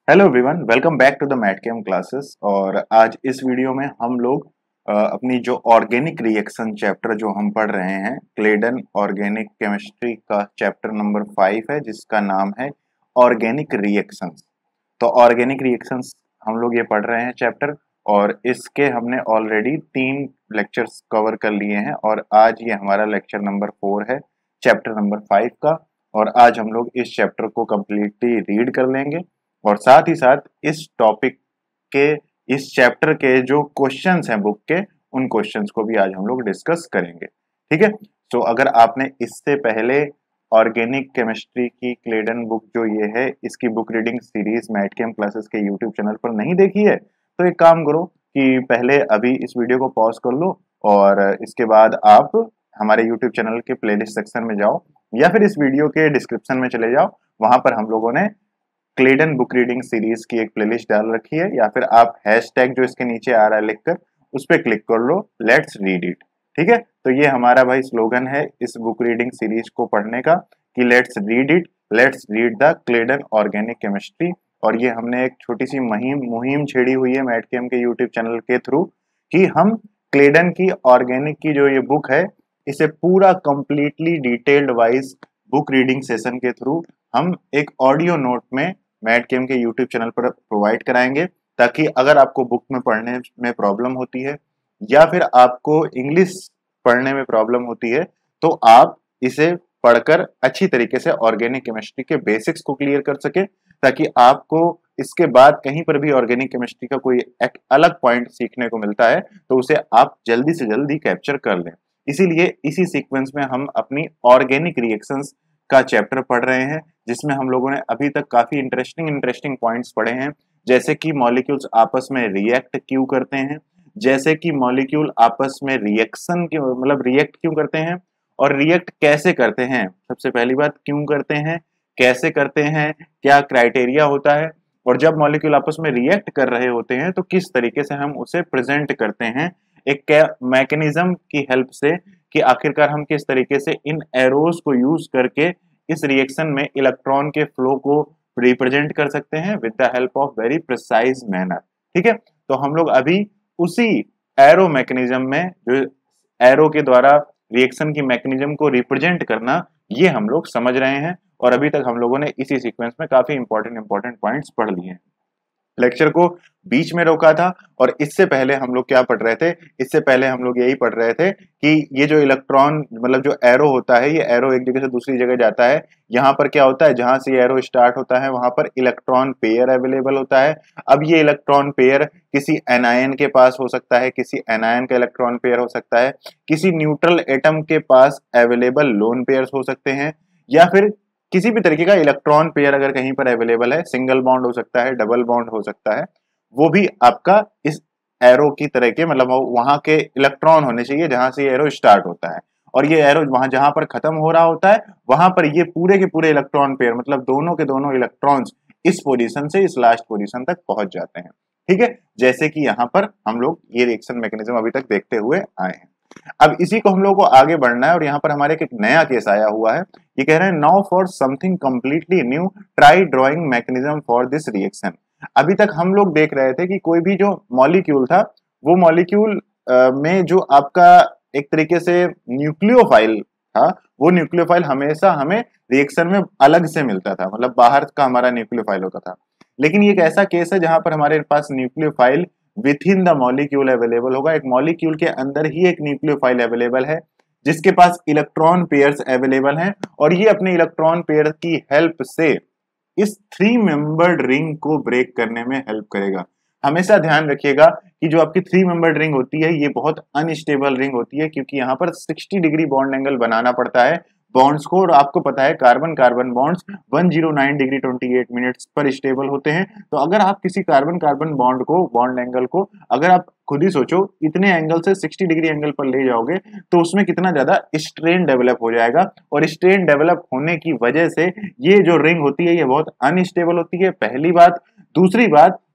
Hello everyone, welcome back to the MathChem classes. और आज इस वीडियो में हम लोग अपनी जो ऑर्गेनिक रिएक्शन चैप्टर जो हम पढ़ रहे हैं, क्लेडन ऑर्गेनिक केमिस्ट्री का चैप्टर नंबर 5 है, जिसका नाम है ऑर्गेनिक रिएक्शंस। तो ऑर्गेनिक रिएक्शंस हम लोग ये पढ़ रहे हैं चैप्टर, और इसके हमने ऑलरेडी 3 लेक्चर्स कवर कर लिए हैं और आज ये हमारा लेक्चर नंबर 4 है चैप्टर नंबर 5 का। और आज हम लोग इस चैप्टर को कम्प्लीटली रीड कर लेंगे और साथ ही साथ इस टॉपिक के इस चैप्टर के जो क्वेश्चंस हैं बुक के, उन क्वेश्चंस को भी आज हम लोग डिस्कस करेंगे। ठीक है। तो अगर आपने इससे पहले ऑर्गेनिक केमिस्ट्री की क्लेडन बुक जो ये है, इसकी book reading series MathChem classes के यूट्यूब चैनल पर नहीं देखी है, तो एक काम करो कि पहले अभी इस वीडियो को पॉज कर लो और इसके बाद आप हमारे यूट्यूब चैनल के प्लेलिस्ट सेक्शन में जाओ या फिर इस वीडियो के डिस्क्रिप्शन में चले जाओ। वहां पर हम लोगों ने क्लेडन बुक रीडिंग सीरीज की एक प्लेलिस्ट डाल रखी है, या फिर आप हैशटैग जो इसके नीचे आ रहा है लिखकर उस पर क्लिक कर लो, लेट्स रीड इट। ठीक है। तो ये हमारा भाई स्लोगन है इस बुक रीडिंग सीरीज को पढ़ने का कि let's read it, let's read the Clayden organic chemistry. और ये हमने एक छोटी सी मुहिम छेड़ी हुई है मैथकेम के यूट्यूब चैनल के थ्रू कि हम क्लेडन की ऑर्गेनिक की जो ये बुक है, इसे पूरा completely detailed wise book reading session के थ्रू हम एक ऑडियो नोट में मैथकेम के यूट्यूब चैनल पर प्रोवाइड कराएंगे, ताकि अगर आपको बुक में पढ़ने में प्रॉब्लम होती है या फिर आपको इंग्लिश पढ़ने में प्रॉब्लम होती है, तो आप इसे पढ़कर अच्छी तरीके से ऑर्गेनिक केमिस्ट्री के बेसिक्स को क्लियर कर सके, ताकि आपको इसके बाद कहीं पर भी ऑर्गेनिक केमिस्ट्री का कोई एक अलग पॉइंट सीखने को मिलता है तो उसे आप जल्दी से जल्दी कैप्चर कर लें। इसीलिए इसी सीक्वेंस में हम अपनी ऑर्गेनिक रिएक्शंस का चैप्टर पढ़ रहे हैं, जिसमें हम लोगों ने अभी तक काफी इंटरेस्टिंग पॉइंट्स पढ़े हैं, जैसे कि मॉलिक्यूल्स आपस में रिएक्ट क्यों करते हैं, जैसे कि मॉलिक्यूल आपस में रिएक्शन क्यों मतलब रिएक्ट क्यों करते हैं और रिएक्ट कैसे करते हैं। सबसे पहली बात, क्यों करते हैं, कैसे करते हैं, क्या क्राइटेरिया होता है, और जब मॉलिक्यूल आपस में रिएक्ट कर रहे होते हैं तो किस तरीके से हम उसे प्रेजेंट करते हैं, एक मैकेनिज्म की हेल्प से, कि आखिरकार हम किस तरीके से इन एरोज को यूज करके इस रिएक्शन में इलेक्ट्रॉन के फ्लो को रिप्रेजेंट कर सकते हैं with the help of very precise manner. ठीक है। तो हम लोग अभी उसी एरो मैकेनिज्म में, जो एरो के द्वारा रिएक्शन की मैकेनिज्म को रिप्रेजेंट करना, ये हम लोग समझ रहे हैं। और अभी तक हम लोगों ने इसी सीक्वेंस में काफी इंपॉर्टेंट पॉइंट्स पढ़ लिए हैं। लेक्चर को बीच में रोका था और इससे पहले हम लोग क्या पढ़ रहे थे, इससे पहले हम लोग यही पढ़ रहे थे कि ये जो इलेक्ट्रॉन मतलब जो एरो होता है, ये एरो एक जगह से दूसरी जगह जाता है। यहाँ पर क्या होता है, जहां से एरो स्टार्ट होता है वहां पर इलेक्ट्रॉन पेयर अवेलेबल होता है। अब ये इलेक्ट्रॉन पेयर किसी एनायन के पास हो सकता है, किसी एनायन का इलेक्ट्रॉन पेयर हो सकता है, किसी न्यूट्रल एटम के पास अवेलेबल लोन पेयर्स हो सकते हैं, या फिर किसी भी तरीके का इलेक्ट्रॉन पेयर अगर कहीं पर अवेलेबल है, सिंगल बॉन्ड हो सकता है, डबल बॉन्ड हो सकता है, वो भी आपका इस एरो की तरह के मतलब वहां के इलेक्ट्रॉन होने चाहिए जहां से ये एरो स्टार्ट होता है। और ये एरो वहां जहां पर खत्म हो रहा होता है, वहां पर ये पूरे के पूरे इलेक्ट्रॉन पेयर मतलब दोनों के दोनों इलेक्ट्रॉन्स इस पोजीशन से इस लास्ट पोजीशन तक पहुंच जाते हैं। ठीक है। जैसे कि यहाँ पर हम लोग ये रिएक्शन मैकेनिज्म अभी तक देखते हुए आए हैं। अब इसी को हम लोग को आगे बढ़ना है और यहाँ पर हमारे एक नया केस आया हुआ है। ये कह रहे हैं, now for something completely new, try drawing mechanism for this reaction. अभी तक हम लोग देख रहे थे कि कोई भी जो मॉलिक्यूल था, वो मॉलिक्यूल में जो आपका एक तरीके से न्यूक्लियोफाइल था, वो न्यूक्लियोफाइल हमेशा हमें रिएक्शन में अलग से मिलता था, मतलब बाहर का हमारा न्यूक्लियोफाइल होता था। लेकिन ये एक ऐसा केस है जहां पर हमारे पास nucleophile with in the molecule available होगा। एक मॉलिक्यूल के अंदर ही एक न्यूक्लियोफाइल अवेलेबल है जिसके पास इलेक्ट्रॉन पेयर्स अवेलेबल हैं, और ये अपने इलेक्ट्रॉन पेयर की हेल्प से इस 3 मेंबर्ड रिंग को ब्रेक करने में हेल्प करेगा। हमेशा ध्यान रखिएगा कि जो आपकी 3 मेंबर्ड रिंग होती है, ये बहुत अनस्टेबल रिंग होती है, क्योंकि यहाँ पर 60 डिग्री बॉन्ड एंगल बनाना पड़ता है बॉन्ड्स को, और आपको पता है carbon carbon bonds 109 degree 28 minutes पर स्टेबल होते हैं। तो अगर आप किसी कार्बन कार्बन बॉन्ड को, बॉन्ड एंगल को, अगर आप खुद ही सोचो इतने एंगल से 60 डिग्री एंगल पर ले जाओगे तो उसमें कितना ज्यादा स्ट्रेन डेवलप हो जाएगा, और स्ट्रेन डेवलप होने की वजह से ये जो रिंग होती है ये बहुत अनस्टेबल होती है, पहली बात। दूसरी बात,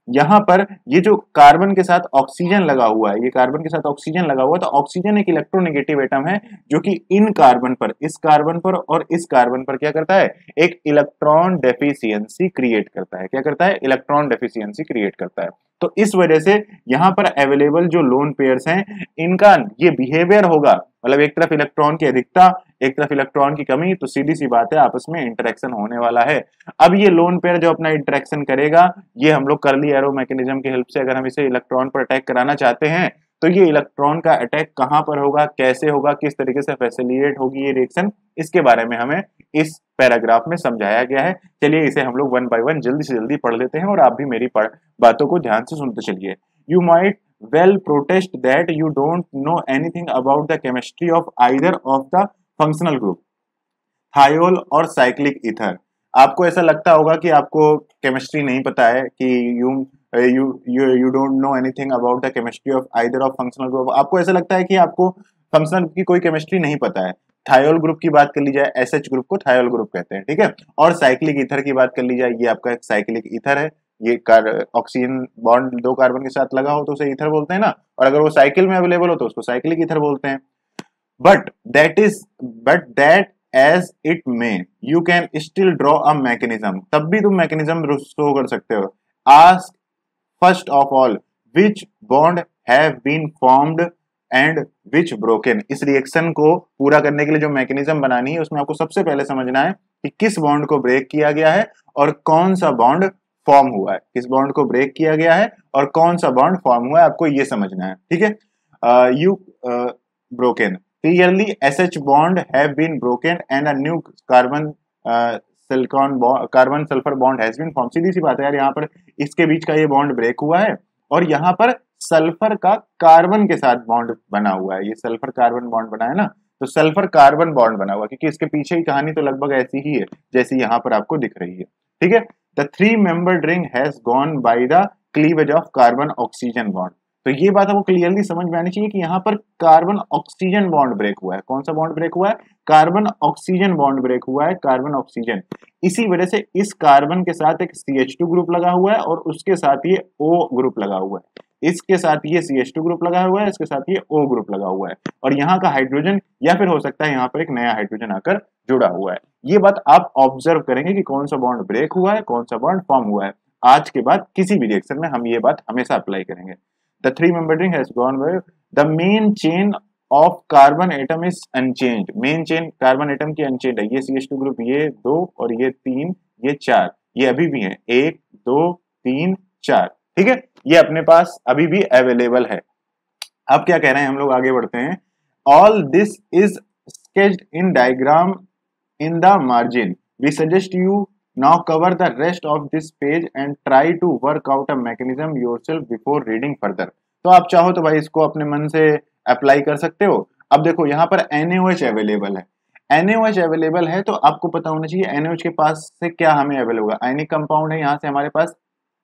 यहाँ पर ये जो कार्बन के साथ ऑक्सीजन लगा हुआ है, ये कार्बन के साथ ऑक्सीजन लगा हुआ है, तो ऑक्सीजन एक इलेक्ट्रोनेगेटिव एटम है जो कि इन कार्बन पर, इस कार्बन पर और इस कार्बन पर क्या करता है, एक इलेक्ट्रॉन डेफिशिएंसी क्रिएट करता है। क्या करता है, इलेक्ट्रॉन डेफिशिएंसी क्रिएट करता है। तो इस वजह से यहाँ पर अवेलेबल जो लोन पेयर्स हैं, इनका ये बिहेवियर होगा, मतलब एक तरफ इलेक्ट्रॉन की अधिकता, एक तरफ इलेक्ट्रॉन की कमी, तो सीधी सी बात है आपस में इंटरेक्शन होने वाला है। अब ये लोन पेयर जो अपना इंटरेक्शन करेगा, ये हम लोग कर्ली एरो मैकेनिज्म की हेल्प से अगर हम इसे इलेक्ट्रॉन पर अटैक कराना चाहते हैं, तो ये इलेक्ट्रॉन का अटैक कहां पर होगा, कैसे होगा, किस तरीके से फैसिलिटेट होगी ये रिएक्शन, इसके बारे में हमें इस पैराग्राफ में समझाया गया है। चलिए इसे हम लोग वन बाय वन जल्दी से जल्दी पढ़ लेते हैं और आप भी मेरी बातों को ध्यान से सुनते चलिए। You might well protest that you don't know anything about the chemistry of either of the functional group thiol और cyclic ether। आपको ऐसा लगता होगा कि आपको केमिस्ट्री नहीं पता है, कि you don't know anything about the chemistry of either of functional group। आपको ऐसा लगता है कि आपको फंक्शनल की कोई केमिस्ट्री नहीं पता है। थायोल ग्रुप की बात कर ली जाए, एसएच ग्रुप को थायोल ग्रुप कहते हैं, ठीक है। और साइक्लिक ईथर की बात कर ली जाए, ये आपका एक साइक्लिक ईथर है। ये ऑक्सीजन बॉन्ड दो कार्बन के साथ लगा हो तो उसे ईथर बोलते हैं ना, और अगर वो साइकिल में अवेलेबल हो तो उसको साइक्लिक ईथर बोलते हैं। But that as it may you can still draw a mechanism, तब भी तुम मैकेनिज्म शो कर सकते हो। Ask first of all which bond have been formed and which broken. इस रिएक्शन को पूरा करने के लिए जो मैकेनिज्म बनानी है, उसमें आपको सबसे पहले समझना है कि किस बॉन्ड को ब्रेक किया गया है और कौन सा बॉन्ड फॉर्म हुआ है। किस बॉन्ड को ब्रेक किया गया है और कौन सा बॉन्ड फॉर्म हुआ है, आपको ये समझना है, ठीक है। You broken clearly SH bond have been broken and a new carbon carbon sulphur bond has been form. सीधी सी बात है यार, यहाँ पर इसके बीच का ये बॉन्ड ब्रेक हुआ है और यहाँ पर सल्फर का कार्बन के साथ बॉन्ड बना हुआ है। ये सल्फर कार्बन बॉन्ड बना है ना, तो सल्फर कार्बन बॉन्ड बना हुआ, क्योंकि इसके पीछे की कहानी तो लगभग ऐसी ही है जैसी यहाँ पर आपको दिख रही है, ठीक है। The three-membered ring has gone by the cleavage of carbon-oxygen bond। तो ये बात आपको क्लियरली समझ में आनी चाहिए कि यहाँ पर कार्बन ऑक्सीजन बॉन्ड ब्रेक हुआ है। कौन सा बॉन्ड ब्रेक हुआ है, कार्बन ऑक्सीजन बॉन्ड ब्रेक हुआ है, कार्बन ऑक्सीजन। इसी वजह से इस कार्बन के साथ एक CH2 ग्रुप लगा हुआ है और उसके साथ ये O ग्रुप लगा हुआ है। इसके साथ ये CH2 ग्रुप लगा हुआ है, इसके साथ ये O ग्रुप लगा हुआ है, और यहाँ का हाइड्रोजन या फिर हो सकता है यहाँ पर एक नया हाइड्रोजन आकर जुड़ा हुआ है। ये बात आप ऑब्जर्व करेंगे कि कौन सा बॉन्ड ब्रेक हुआ है, कौन सा बॉन्ड फॉर्म हुआ है। आज के बाद किसी भी रिएक्शन में हम ये बात हमेशा अप्लाई करेंगे। The three-membered ring has gone by the main chain of carbon atom is unchanged। Main chain carbon atom की अनचेंज है। ये CH2 ग्रुप, ये 2 और ये 3, ये 4, ये अभी भी है 1 2 3 4, ठीक है। ये अपने पास अभी भी अवेलेबल है। अब क्या कह रहे हैं, हम लोग आगे बढ़ते हैं। All this is sketched in diagram in the margin। We suggest you now cover the rest of this page and try to work out a mechanism yourself before reading further। तो आप चाहो तो भाई इसको अपने मन से अप्लाई कर सकते हो। अब देखो यहाँ पर NaOH अवेलेबल है, NaOH अवेलेबल है तो आपको पता होना चाहिए NaOH के पास से क्या हमें अवेलेबल होगा। आयनिक कंपाउंड है, यहाँ से हमारे पास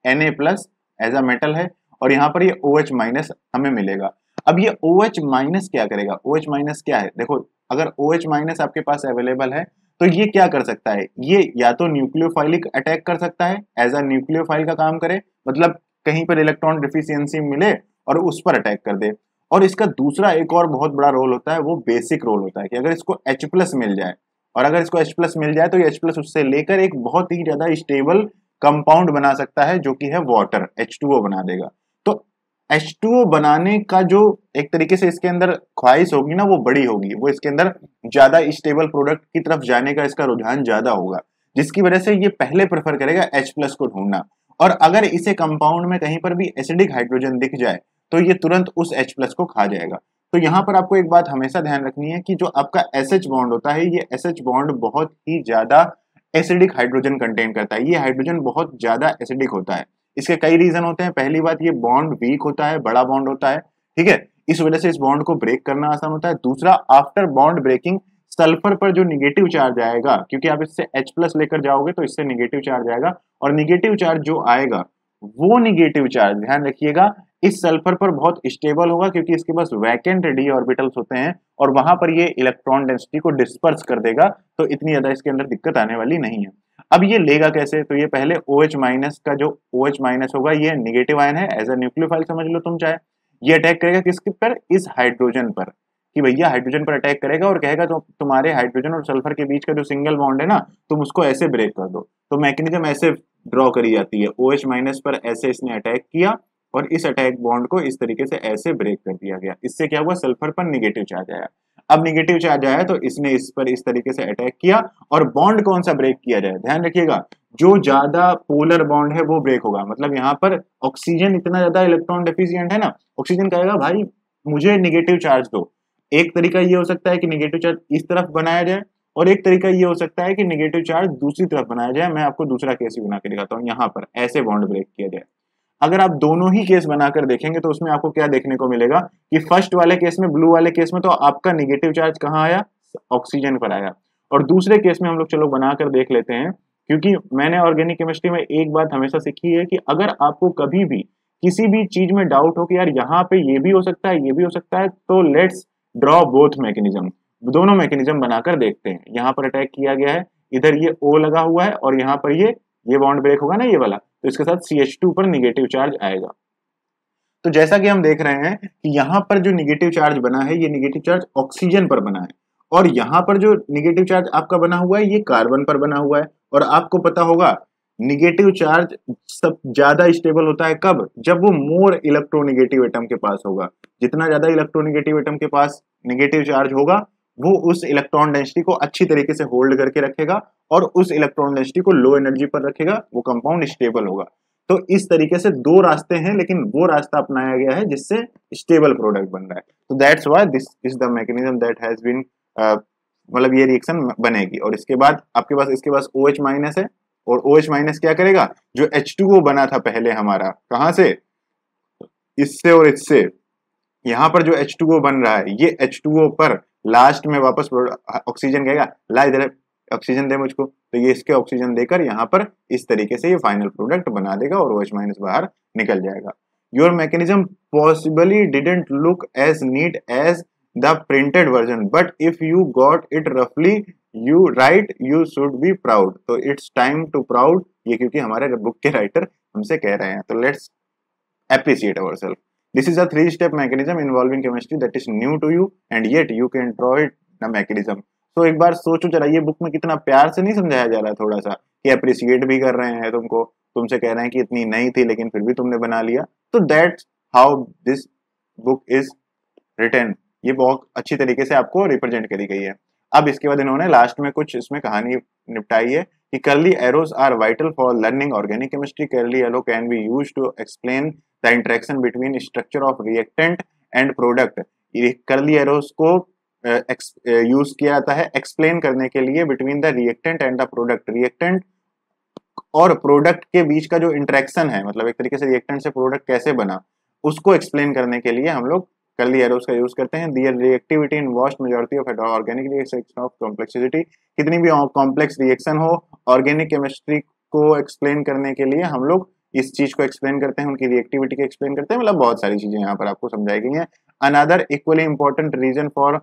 Na+ एज अ मेटल है और यहाँ पर ये OH- हमें मिलेगा। अब ये OH- क्या करेगा, OH- क्या है, देखो अगर OH- आपके पास अवेलेबल है तो ये क्या कर सकता है, ये या तो न्यूक्लियोफाइलिक अटैक कर सकता है, एज अ न्यूक्लियोफाइल का काम करे, मतलब कहीं पर इलेक्ट्रॉन डिफिशियंसी मिले और उस पर अटैक कर दे। और इसका दूसरा एक और बहुत बड़ा रोल होता है, वो बेसिक रोल होता है कि अगर इसको H+ मिल जाए, और अगर इसको H+ मिल जाए तो ये H+ उससे लेकर एक बहुत ही ज्यादा स्टेबल कंपाउंड बना सकता है जो कि है वाटर, H2O बना देगा। तो H2O बनाने का जो एक तरीके से इसके अंदर ख्वाहिश होगी ना, वो बड़ी होगी, वो इसके अंदर ज्यादा स्टेबल प्रोडक्ट की तरफ जाने का इसका रुझान ज्यादा होगा, जिसकी वजह से ये पहले प्रेफर करेगा H+ को ढूंढना। और अगर इसे कंपाउंड में कहीं पर भी एसिडिक हाइड्रोजन दिख जाए तो ये तुरंत उस H+ को खा जाएगा। तो यहाँ पर आपको एक बात हमेशा ध्यान रखनी है कि जो आपका SH बॉन्ड होता है, ये SH बॉन्ड बहुत ही ज्यादा एसिडिक हाइड्रोजन कंटेन करता है। ये हाइड्रोजन बहुत ज्यादा एसिडिक होता है। इसके कई रीजन होते हैं। पहली बात, ये बॉन्ड वीक होता है, बड़ा बॉन्ड होता है, ठीक है, इस वजह से इस बॉन्ड को ब्रेक करना आसान होता है। दूसरा, आफ्टर बॉन्ड ब्रेकिंग सल्फर पर जो निगेटिव चार्ज आएगा, क्योंकि आप इससे H+ लेकर जाओगे तो इससे निगेटिव चार्ज आएगा, और निगेटिव चार्ज जो आएगा वो निगेटिव चार्ज, ध्यान रखिएगा, इस सल्फर पर बहुत स्टेबल होगा, क्योंकि इसके पास वैकेंट d ऑर्बिटल्स होते हैं और वहां पर ये इलेक्ट्रॉन डेंसिटी को डिस्पर्स कर देगा, तो इतनी ज्यादा इसके अंदर दिक्कत आने वाली नहीं है। अब ये लेगा कैसे, तो ये पहले OH माइनस का जो OH माइनस होगा ये निगेटिव आयन है, एज अ न्यूक्लियोफाइल समझ लो तुम चाहे, ये अटैक करेगा किसके पर, इस हाइड्रोजन पर, कि भैया हाइड्रोजन पर अटैक करेगा और कहेगा तो तुम्हारे हाइड्रोजन और सल्फर के बीच का जो सिंगल बॉन्ड है ना, तुम उसको ऐसे ब्रेक कर दो। तो मैकेनिज्म ऐसे ड्रॉ करी जाती है, OH माइनस पर ऐसे इसने अटैक किया और इस अटैक बॉन्ड को इस तरीके से ऐसे ब्रेक कर दिया गया। इससे क्या हुआ, सल्फर पर निगेटिव चार्ज आया। अब निगेटिव चार्ज आया तो इसने इस पर इस तरीके से अटैक किया और बॉन्ड कौन सा ब्रेक किया जाए, ध्यान रखिएगा, जो ज्यादा पोलर बॉन्ड है वो ब्रेक होगा। मतलब यहाँ पर ऑक्सीजन इतना ज्यादा इलेक्ट्रॉन डेफिशिएंट है ना, ऑक्सीजन कहेगा भाई मुझे निगेटिव चार्ज दो। एक तरीका ये हो सकता है कि निगेटिव चार्ज इस तरफ बनाया जाए और एक तरीका ये हो सकता है कि निगेटिव चार्ज दूसरी तरफ बनाया जाए। मैं आपको दूसरा केस भी बना के दिखाता हूँ, यहाँ पर ऐसे बॉन्ड ब्रेक किया जाए। अगर आप दोनों ही केस बनाकर देखेंगे तो उसमें आपको क्या देखने को मिलेगा कि फर्स्ट वाले केस में, ब्लू वाले केस में तो आपका निगेटिव चार्ज कहाँ आया, ऑक्सीजन पर आया, और दूसरे केस में हम लोग चलो बनाकर देख लेते हैं। क्योंकि मैंने ऑर्गेनिक केमिस्ट्री में एक बात हमेशा सीखी है कि अगर आपको कभी भी किसी भी चीज में डाउट हो कि यार यहाँ पे ये भी हो सकता है ये भी हो सकता है, तो लेट्स ड्रॉ बोथ मैकेनिज्म, दोनों मैकेनिज्म बनाकर देखते हैं। यहाँ पर अटैक किया गया है, इधर ये O लगा हुआ है और यहाँ पर ये बॉन्ड ब्रेक होगा ना ये वाला, तो इसके साथ CH2 पर निगेटिव चार्ज आएगा। तो जैसा कि हम देख रहे हैं कि यहाँ पर जो निगेटिव चार्ज बना है ये निगेटिव चार्ज ऑक्सीजन पर बना है, और यहाँ पर जो निगेटिव चार्ज आपका बना हुआ है ये कार्बन पर बना हुआ है। और आपको पता होगा निगेटिव चार्ज सब ज्यादा स्टेबल होता है कब, जब वो मोर इलेक्ट्रोनिगेटिव एटम के पास होगा। जितना ज्यादा इलेक्ट्रोनिगेटिव एटम के पास निगेटिव चार्ज होगा वो उस इलेक्ट्रॉन डेंसिटी को अच्छी तरीके से होल्ड करके रखेगा और उस इलेक्ट्रॉन डेंसिटी को लो एनर्जी पर रखेगा, वो कंपाउंड स्टेबल होगा। तो इस तरीके से दो रास्ते हैं, लेकिन वो रास्ता अपनाया गया है जिससे स्टेबल प्रोडक्ट बन रहा है। तो that's why this is the mechanism that has been, मतलब ये रिएक्शन बनेगी। और इसके बाद आपके पास इसके पास OH माइनस है, और OH माइनस क्या करेगा, जो H2O बना था पहले हमारा, कहां से, इससे और इससे, यहाँ पर जो H2O बन रहा है ये H2O पर लास्ट में वापस ऑक्सीजन कहेगा ला इधर ऑक्सीजन दे मुझको, तो ये इसके ऑक्सीजन देकर यहाँ पर इस तरीके से ये फाइनल प्रोडक्ट बना देगा और OH माइनस बाहर निकल जाएगा। Your mechanism possibly didn't look as neat as the printed version, but if you got it रफली you right you should be proud. तो इट्स टाइम टू प्राउड, ये क्योंकि हमारे बुक के राइटर हमसे कह रहे हैं, तो let's appreciate ourselves. This is a three-step mechanism involving chemistry that is new to you and yet you can draw it the mechanism. तो एक बार सोचो जरा, ये बुक में कितना प्यार से नहीं समझाया जा रहा है, थोड़ा सा कि अप्रिशिएट भी कर रहे हैं तुमको, तुमसे कह रहे हैं कि इतनी नहीं थी लेकिन फिर भी तुमने बना लिया। तो that's how this book is written, ये बहुत अच्छी तरीके से आपको रिप्रेजेंट करी गई है। अब इसके बाद इन्होंने लास्ट में कुछ इसमें कहानी निपटाई है कि curly arrows are vital for learning organic chemistry. Curly arrow can be used to explain the interaction between structure of reactant and product. Curly arrows को यूज किया जाता है एक्सप्लेन करने के लिए between the reactant and the product, reactant और product के बीच का जो इंटरेक्शन है, मतलब एक तरीके से रिएक्टेंट से प्रोडक्ट कैसे बना उसको एक्सप्लेन करने के लिए हम लोग कर्ली एरोज का यूज करते हैं। Their reactivity in vast majority of organic reaction of complexity, कितनी भी कॉम्प्लेक्स रिएक्शन हो ऑर्गेनिक केमिस्ट्री को एक्सप्लेन करने के लिए हम लोग इस चीज को एक्सप्लेन करते हैं, उनकी रिएक्टिविटी को एक्सप्लेन करते हैं, मतलब बहुत सारी चीजें यहाँ पर आपको समझाई गई हैं। Another equally important reason for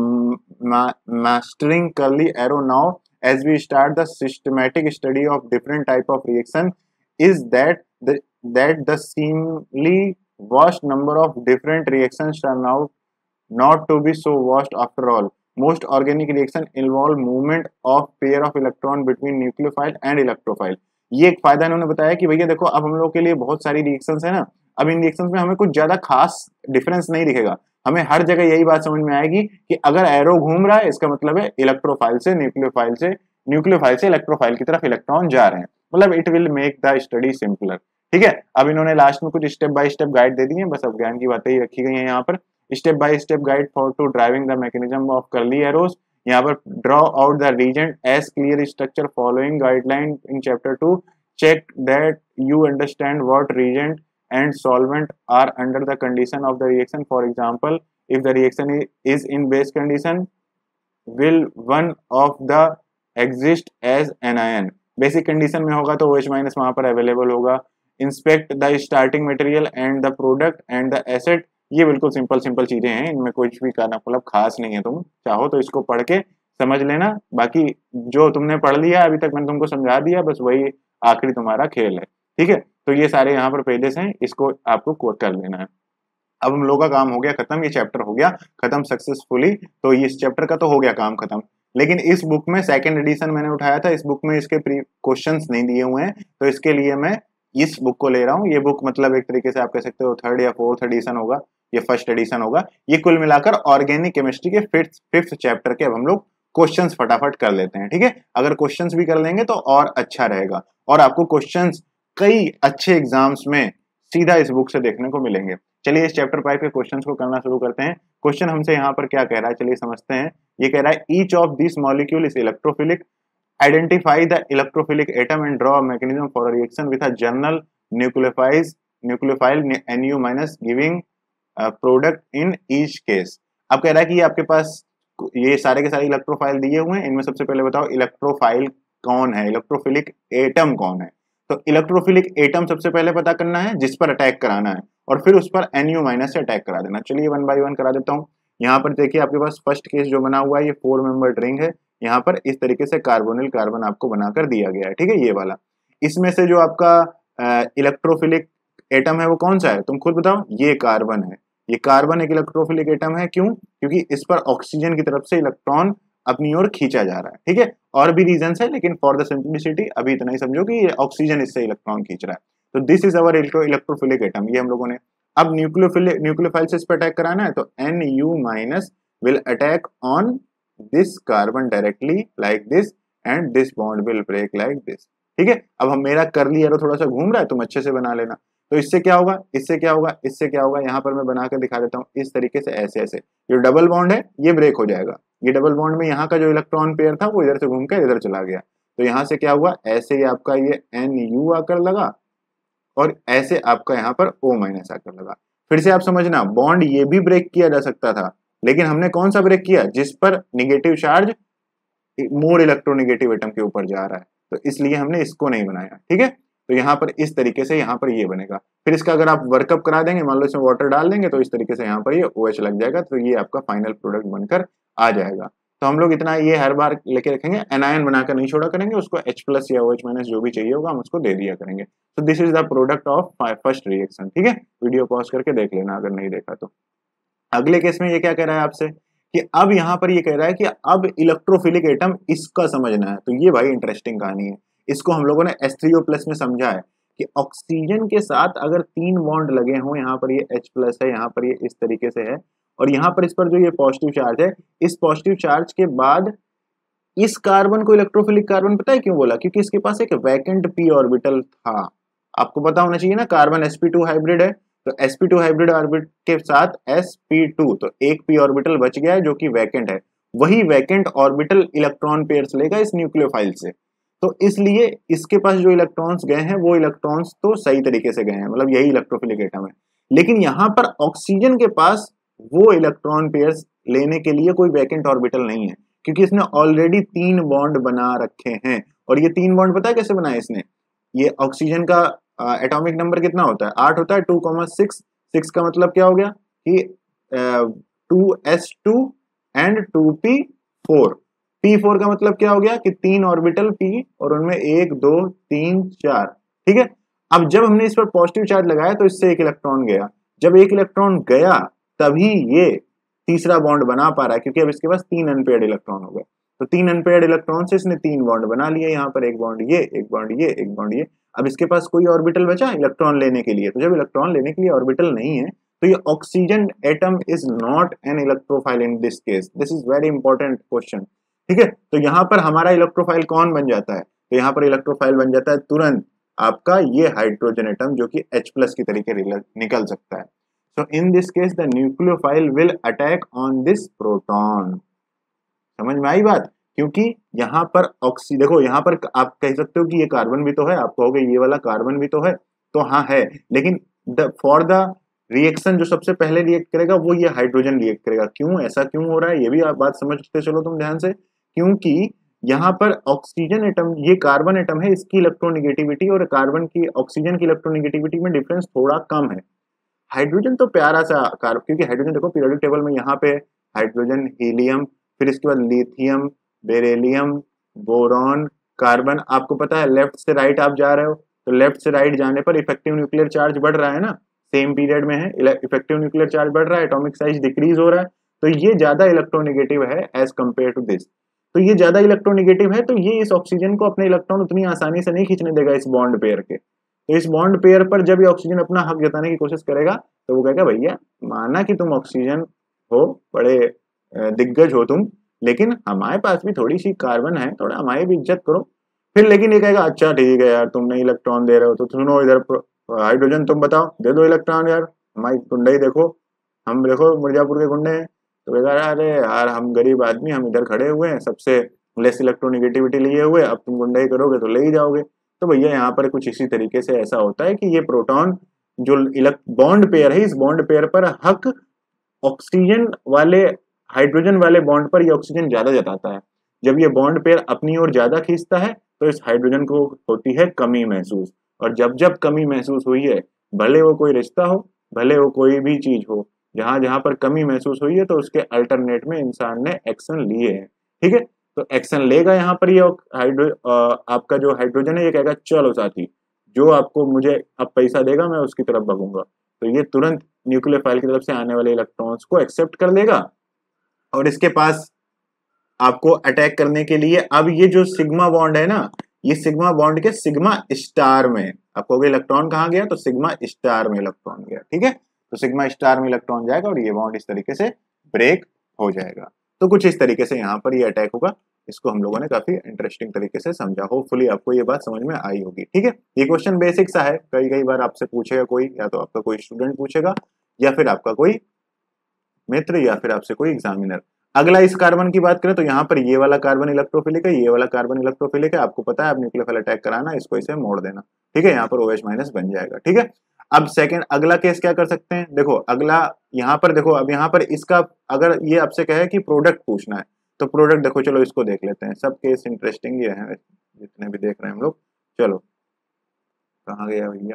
mastering curly arrow now as we start the systematic study of different type of reaction is that the seemingly vast number of different reactions turn out not to be so vast after all. Most organic reaction involve movement of pair of electron between nucleophile and electrophile. ये एक फायदा इन्होंने बताया कि भैया देखो अब हम लोग के लिए बहुत सारी रिएक्शंस है ना, अब इन रिएक्शंस में हमें कुछ ज्यादा खास डिफरेंस नहीं दिखेगा, हमें हर जगह यही बात समझ में आएगी कि अगर एरो घूम रहा है इसका मतलब है इलेक्ट्रोफाइल से न्यूक्लियोफाइल से इलेक्ट्रोफाइल की तरफ इलेक्ट्रॉन जा रहे हैं, मतलब it will make the study simpler. ठीक है, अब इन्होंने लास्ट में कुछ स्टेप बाय स्टेप गाइड दे दी है, बस अब ज्ञान की बातें ही रखी गई है यहाँ पर। Step by step guide for to driving the mechanism of curly arrows, यहाँ पर draw out the reason as clear structure following guideline in chapter 2, check that you understand what reagent and solvent are under the condition of the reaction. For example, if the reaction is in base condition, will one of the exist as anion? Basic condition में होगा तो OH minus वहां पर available होगा। Inspect the starting material and the product and the acid. ये बिल्कुल simple चीजें हैं, इनमें कुछ भी करना मतलब खास नहीं है, तुम चाहो तो इसको पढ़ के समझ लेना। बाकी जो तुमने पढ़ लिया अभी तक मैंने तुमको समझा दिया, बस वही आखिरी तुम्हारा खेल है। ठीक है, तो ये सारे यहाँ पर पेजेस हैं, इसको आपको कोट कर लेना है। अब हम लोग का काम हो गया खत्म, ये चैप्टर हो गया खत्म सक्सेसफुली। तो इस चैप्टर का तो हो गया काम खत्म। लेकिन इस बुक में सेकंड एडिशन मैंने उठाया था, इस बुक में इसके प्री क्वेश्चंस नहीं दिए हुए हैं, तो इसके लिए मैं इस बुक को ले रहा हूँ। ये बुक मतलब एक तरीके से आप कह सकते हो थर्ड या फोर्थ एडिशन होगा, ये फर्स्ट एडिशन होगा। ये कुल मिलाकर ऑर्गेनिक केमिस्ट्री के फिफ्थ चैप्टर के अब हम लोग क्वेश्चंस फटाफट कर लेते हैं। ठीक है, अगर क्वेश्चंस भी कर लेंगे तो और अच्छा रहेगा, और आपको क्वेश्चंस कई अच्छे एग्जाम्स में सीधा इस बुक से देखने को मिलेंगे। चलिए इस चैप्टर 5 के क्वेश्चंस को करना शुरू करते हैं। क्वेश्चन हमसे यहाँ पर क्या कह रहा है, चलिए समझते हैं। ये कह रहा है each of this molecule is electrophilic, identify the electrophilic atom and draw mechanism for a reaction with a general nucleophile Nu minus giving product in each case. अब कह रहा है कि आपके पास ये सारे के सारे इलेक्ट्रोफाइल दिए हुए हैं, इनमें सबसे पहले बताओ इलेक्ट्रोफाइल कौन है, इलेक्ट्रोफिलिक एटम कौन है। तो इलेक्ट्रोफिलिक एटम सबसे पहले पता करना है जिस पर अटैक कराना है, और फिर उस पर Nu माइनस से अटैक करा देना। चलिए वन बाय वन करा देता हूँ। यहाँ पर देखिए आपके पास फर्स्ट केस जो बना हुआ है ये 4 मेंबर रिंग है, यहाँ पर इस तरीके से कार्बोनिल कार्बन आपको बनाकर दिया गया है। ठीक है, ये वाला। इसमें से जो आपका इलेक्ट्रोफिलिक एटम है वो कौन सा है, तुम खुद बताओ। ये कार्बन है, ये कार्बन एक इलेक्ट्रोफिलिक एटम है। क्यों? क्योंकि इस पर ऑक्सीजन की तरफ से इलेक्ट्रॉन अपनी ओर खींचा जा रहा है। ठीक है, और भी रीजन है, लेकिन फॉर द सिंप्लिसिटी अभी इतना ही समझो कि ऑक्सीजन इससे इलेक्ट्रॉन खींच रहा है। तो this is our electrophilic atom, ये हम लोगों ने। अब न्यूक्लियोफाइल से इस पर अटैक कराना है, तो Nu minus will attack on this carbon directly like this, and this bond will break like this. ठीक है, अब हम मेरा करली एरो थोड़ा सा घूम रहा है, तुम अच्छे से बना लेना। तो इससे क्या होगा, इससे क्या होगा, इससे क्या होगा, यहाँ पर मैं बनाकर दिखा देता हूँ इस तरीके से, ऐसे ऐसे। जो डबल बॉन्ड है ये ब्रेक हो जाएगा, ये डबल बॉन्ड में यहाँ का जो इलेक्ट्रॉन पेयर था वो इधर से घूम कर इधर चला गया। तो यहाँ से क्या हुआ, ऐसे ही आपका ये Nu आकर लगा, और ऐसे आपका यहाँ पर O माइनस आकर लगा। फिर से आप समझना, बॉन्ड ये भी ब्रेक किया जा सकता था, लेकिन हमने कौन सा ब्रेक किया, जिस पर negative charge more electronegative atom के ऊपर जा रहा है, तो इसलिए हमने इसको नहीं बनाया। ठीक है, तो यहाँ पर इस तरीके से यहाँ पर ये बनेगा। फिर इसका अगर आप वर्कअप करा देंगे, मान लो इसमें वाटर डाल देंगे, तो इस तरीके से यहाँ पर ये OH लग जाएगा, तो ये आपका फाइनल प्रोडक्ट बनकर आ जाएगा। तो हम लोग इतना ये हर बार लेके रखेंगे, एनायन बनाकर नहीं छोड़ा करेंगे, उसको H+ या OH- जो भी चाहिए होगा हम उसको दे दिया करेंगे। तो this is the product of first reaction. ठीक है, वीडियो पॉज करके देख लेना अगर नहीं देखा तो। अगले केस में ये क्या कह रहा है आपसे कि अब यहाँ पर ये कह रहा है कि अब इलेक्ट्रोफिलिक एटम इसका समझना है। तो ये भाई इंटरेस्टिंग कहानी है, इसको हम लोगों ने H3O+ में समझा है कि ऑक्सीजन के साथ अगर 3 बॉन्ड लगे हों, यहाँ पर ये H+ है, यहाँ पर ये इस तरीके से है, और यहाँ पर इस पर जो ये पॉजिटिव चार्ज है, इस पॉजिटिव चार्ज के बाद इस कार्बन को इलेक्ट्रोफिलिक कार्बन पता है क्यों बोला, क्योंकि इसके पास एक वैकेंट p ऑर्बिटल था। आपको पता होना चाहिए ना, कार्बन sp2 हाइब्रिड है, तो sp2 हाइब्रिड ऑर्बिट के साथ sp2, तो एक p ऑर्बिटल बच गया है जो कि वैकेंट है। वही वैकेंट ऑर्बिटल इलेक्ट्रॉन पेयर्स लेगा इस न्यूक्लियोफाइल से, तो इसलिए इसके पास जो इलेक्ट्रॉन्स गए हैं वो इलेक्ट्रॉन्स तो सही तरीके से गए हैं, मतलब यही इलेक्ट्रोफिलिक एटम है। लेकिन यहाँ पर ऑक्सीजन के पास वो इलेक्ट्रॉन पेयर्स लेने के लिए कोई वैकेंट ऑर्बिटल नहीं है, क्योंकि इसने ऑलरेडी 3 बॉन्ड बना रखे हैं। और ये 3 बॉन्ड पता है कैसे बनाए इसने, ये ऑक्सीजन का एटॉमिक नंबर कितना होता है, 8 होता है, 2,6। 6 का मतलब क्या हो गया कि 2s2 एंड 2p4। p4 का मतलब क्या हो गया कि 3 ऑर्बिटल p और उनमें 1 2 3 4। ठीक है, अब जब हमने इस पर पॉजिटिव चार्ज लगाया तो इससे एक इलेक्ट्रॉन गया, जब एक इलेक्ट्रॉन गया तभी ये तीसरा बॉन्ड बना पा रहा है, क्योंकि अब इसके पास 3 अनपेयर्ड इलेक्ट्रॉन हो गए। तो 3 अनपेयर्ड इलेक्ट्रॉन से इसने 3 बॉन्ड बना लिए, यहाँ पर एक बॉन्ड ये, एक बॉन्ड ये, एक बॉन्ड ये। अब इसके पास कोई ऑर्बिटल बचा इलेक्ट्रॉन लेने के लिए, तो जब इलेक्ट्रॉन लेने के लिए ऑर्बिटल नहीं है, तो ये oxygen atom is not an electrophile in this case. This is very important question. ठीक है, तो यहाँ पर हमारा इलेक्ट्रोफाइल कौन बन जाता है, तो यहाँ पर इलेक्ट्रोफाइल बन जाता है तुरंत आपका ये हाइड्रोजन एटम, जो कि H+ की तरीके निकल सकता है। So in this case the nucleophile will attack on this proton। समझ में आई बात, क्योंकि यहाँ पर देखो यहाँ पर आप कह सकते हो कि ये कार्बन भी तो है, आप कहोगे ये वाला कार्बन भी तो है, तो हाँ है, लेकिन फॉर द रिएक्शन जो सबसे पहले रिएक्ट करेगा वो ये हाइड्रोजन रिएक्ट करेगा। क्यों, ऐसा क्यों हो रहा है, ये भी आप बात समझते चलो तुम ध्यान से। क्योंकि यहाँ पर ऑक्सीजन एटम, ये कार्बन एटम है, इसकी इलेक्ट्रोनेगेटिविटी और कार्बन की ऑक्सीजन की इलेक्ट्रोनेगेटिविटी में डिफरेंस थोड़ा कम है। हाइड्रोजन तो प्यारा सा क्योंकि हाइड्रोजन देखो पीरियोडिक टेबल में यहाँ पे हाइड्रोजन, हीलियम, फिर इसके बाद लिथियम, बेरिलियम, बोरॉन, कार्बन। आपको पता है लेफ्ट से राइट आप जा रहे हो तो लेफ्ट से राइट जाने पर इफेक्टिव न्यूक्लियर चार्ज बढ़ रहा है ना, सेम पीरियड में है इफेक्टिव न्यूक्लियर चार्ज बढ़ रहा है, एटॉमिक साइज डिक्रीज हो रहा है, तो ये ज्यादा इलेक्ट्रोनेगेटिव है एज कंपेयर टू दिस। तो ये ज्यादा इलेक्ट्रोनेगेटिव है तो ये इस ऑक्सीजन को अपने इलेक्ट्रॉन उतनी आसानी से नहीं खींचने देगा इस बॉन्ड पेयर के। तो इस बॉन्ड पेयर पर जब ये ऑक्सीजन अपना हक जताने की कोशिश करेगा तो वो कहेगा भैया माना कि तुम ऑक्सीजन हो, बड़े दिग्गज हो तुम, लेकिन हमारे पास भी थोड़ी सी कार्बन है, थोड़ा हमारी भी इज्जत करो। फिर लेकिन ये कहेगा अच्छा ठीक है यार तुमने इलेक्ट्रॉन दे रहे हो तो सुनो इधर हाइड्रोजन तुम बताओ, दे दो इलेक्ट्रॉन यार, हमारी गुंडे ही देखो, हम देखो मिर्जापुर के गुंडे हैं। तो कहेगा अरे यार हम गरीब आदमी, हम इधर खड़े हुए हैं सबसे लेस इलेक्ट्रोनिगेटिविटी लिए हुए, अब तुम गुंडे ही करोगे तो ले ही जाओगे। तो भैया यहाँ पर कुछ इसी तरीके से ऐसा होता है कि ये प्रोटॉन जो बॉन्ड पेयर है, इस बॉन्ड पेयर पर हक ऑक्सीजन वाले हाइड्रोजन वाले बॉन्ड पर ये ऑक्सीजन ज्यादा जताता है। जब ये बॉन्ड पेयर अपनी ओर ज्यादा खींचता है तो इस हाइड्रोजन को होती है कमी महसूस, और जब जब कमी महसूस हुई है, भले वो कोई रिश्ता हो, भले वो कोई भी चीज हो, जहां जहां पर कमी महसूस हुई है तो उसके अल्टरनेट में इंसान ने एक्शन लिए हैं। ठीक है, तो एक्शन लेगा यहाँ पर ये आपका जो हाइड्रोजन है ये कहेगा चलो साथी, जो आपको मुझे अब पैसा देगा मैं उसकी तरफ भागूंगा। तो ये तुरंत न्यूक्लियोफाइल की तरफ से आने वाले इलेक्ट्रॉन्स को एक्सेप्ट कर लेगा और इसके पास आपको अटैक करने के लिए अब ये जो सिग्मा बॉन्ड है ना, ये सिग्मा बॉन्ड के सिग्मा स्टार में, आपको इलेक्ट्रॉन कहाँ गया तो सिग्मा स्टार में इलेक्ट्रॉन गया। ठीक है, तो सिग्मा स्टार में इलेक्ट्रॉन जाएगा और ये बॉन्ड इस तरीके से ब्रेक हो जाएगा। तो कुछ इस तरीके से यहाँ पर ये अटैक होगा। इसको हम लोगों ने काफी इंटरेस्टिंग तरीके से समझा, होपफुली आपको ये बात समझ में आई होगी। ठीक है, ये क्वेश्चन बेसिक सा है, कई कई बार आपसे पूछेगा कोई, या तो आपका कोई स्टूडेंट पूछेगा या फिर आपका कोई मित्र या फिर आपसे कोई एग्जामिनर। अगला इस कार्बन की बात करें तो यहाँ पर ये वाला कार्बन इलेक्ट्रोफिलिक है, ये वाला कार्बन इलेक्ट्रोफिलिक है। आपको पता है आप न्यूक्लियोफाइल अटैक कराना, इसको इसे मोड़ देना। ठीक है, यहाँ पर OH माइनस बन जाएगा। ठीक है, अब सेकंड अगला केस क्या कर सकते हैं, देखो अगला यहाँ पर देखो, अब यहाँ पर इसका अगर ये आपसे कहे कि प्रोडक्ट पूछना है तो प्रोडक्ट देखो, चलो इसको देख लेते हैं। सब केस इंटरेस्टिंग ये है जितने भी देख रहे हैं हम लोग। चलो कहाँ गया भैया,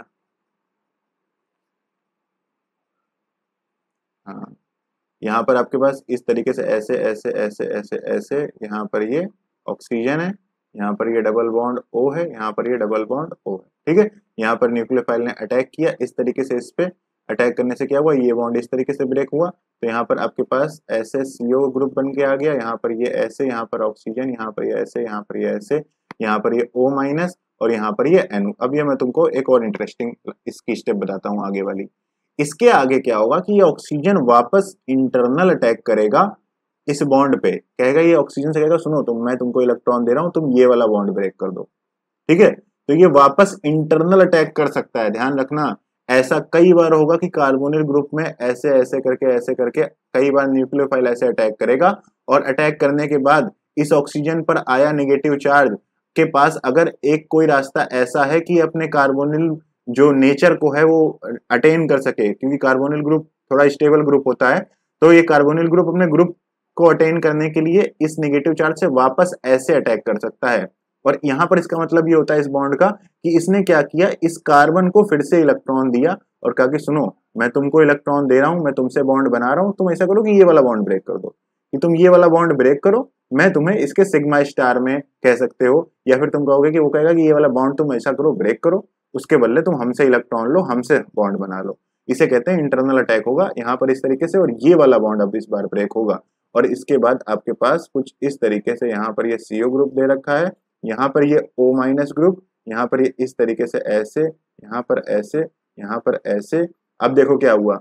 हाँ यहाँ पर आपके पास इस तरीके से ऐसे ऐसे ऐसे ऐसे ऐसे, यहाँ पर ये ऑक्सीजन है, यहाँ पर ये डबल बॉन्ड O है, यहाँ पर ये डबल बॉन्ड O है। ठीक है, यहाँ पर न्यूक्लियोफाइल ने अटैक किया, इस तरीके से इस पे अटैक करने से क्या हुआ, ये बॉन्ड इस तरीके से ब्रेक हुआ। तो यहाँ पर आपके पास ऐसे CO ग्रुप बन के आ गया, यहाँ पर ये ऐसे, यहाँ पर ऑक्सीजन, यहाँ पर ये ऐसे, यहाँ पर ये ऐसे, यहाँ पर ये O माइनस और यहाँ पर ये NO। अब ये मैं तुमको एक और इंटरेस्टिंग इसकी स्टेप बताता हूँ आगे वाली। इसके आगे क्या होगा कि ये ऑक्सीजन वापस इंटरनल अटैक करेगा इस बॉन्ड पे, कहेगा ये ऑक्सीजन से कहेगा सुनो मैं तुमको इलेक्ट्रॉन दे रहा हूं, तुम ये वाला बॉन्ड ब्रेक कर दो। ठीक है, तो ये वापस इंटरनल अटैक कर सकता है, ध्यान रखना। ऐसा कई बार होगा कि कार्बोनिल ग्रुप में ऐसे ऐसे करके कई बार न्यूक्लियोफाइल ऐसे अटैक करेगा, और अटैक करने के बाद इस ऑक्सीजन पर आया नेगेटिव चार्ज के पास अगर एक कोई रास्ता ऐसा है कि अपने कार्बोनिल जो नेचर को है वो अटेन कर सके, क्योंकि कार्बोनिल ग्रुप थोड़ा स्टेबल ग्रुप होता है, तो ये कार्बोनिल ग्रुप अपने ग्रुप को अटेन करने के लिए इस नेगेटिव चार्ज से वापस ऐसे अटैक कर सकता है। और यहाँ पर इसका मतलब ये होता है इस बॉन्ड का कि इसने क्या किया, इस कार्बन को फिर से इलेक्ट्रॉन दिया और कहा कि सुनो मैं तुमको इलेक्ट्रॉन दे रहा हूं, मैं तुमसे बॉन्ड बना रहा हूं, तुम ऐसा करो कि ये वाला बॉन्ड ब्रेक कर दो, कि तुम ये वाला बॉन्ड ब्रेक करो, मैं तुम्हें इसके सिग्मा स्टार में कह सकते हो, या फिर तुम कहोगे कि वो कहेगा कि ये वाला बॉन्ड तुम ऐसा करो ब्रेक करो, उसके बदले तुम हमसे इलेक्ट्रॉन लो, हमसे बॉन्ड बना लो। इसे कहते हैं इंटरनल अटैक होगा यहाँ पर इस तरीके से, और ये वाला बॉन्ड अब इस बार ब्रेक होगा। और इसके बाद आपके पास कुछ इस तरीके से यहाँ पर ये CO ग्रुप दे रखा है, यहाँ पर ये O माइनस ग्रुप, यहाँ पर ये इस तरीके से ऐसे, यहाँ पर ऐसे, यहाँ पर ऐसे। अब देखो क्या हुआ,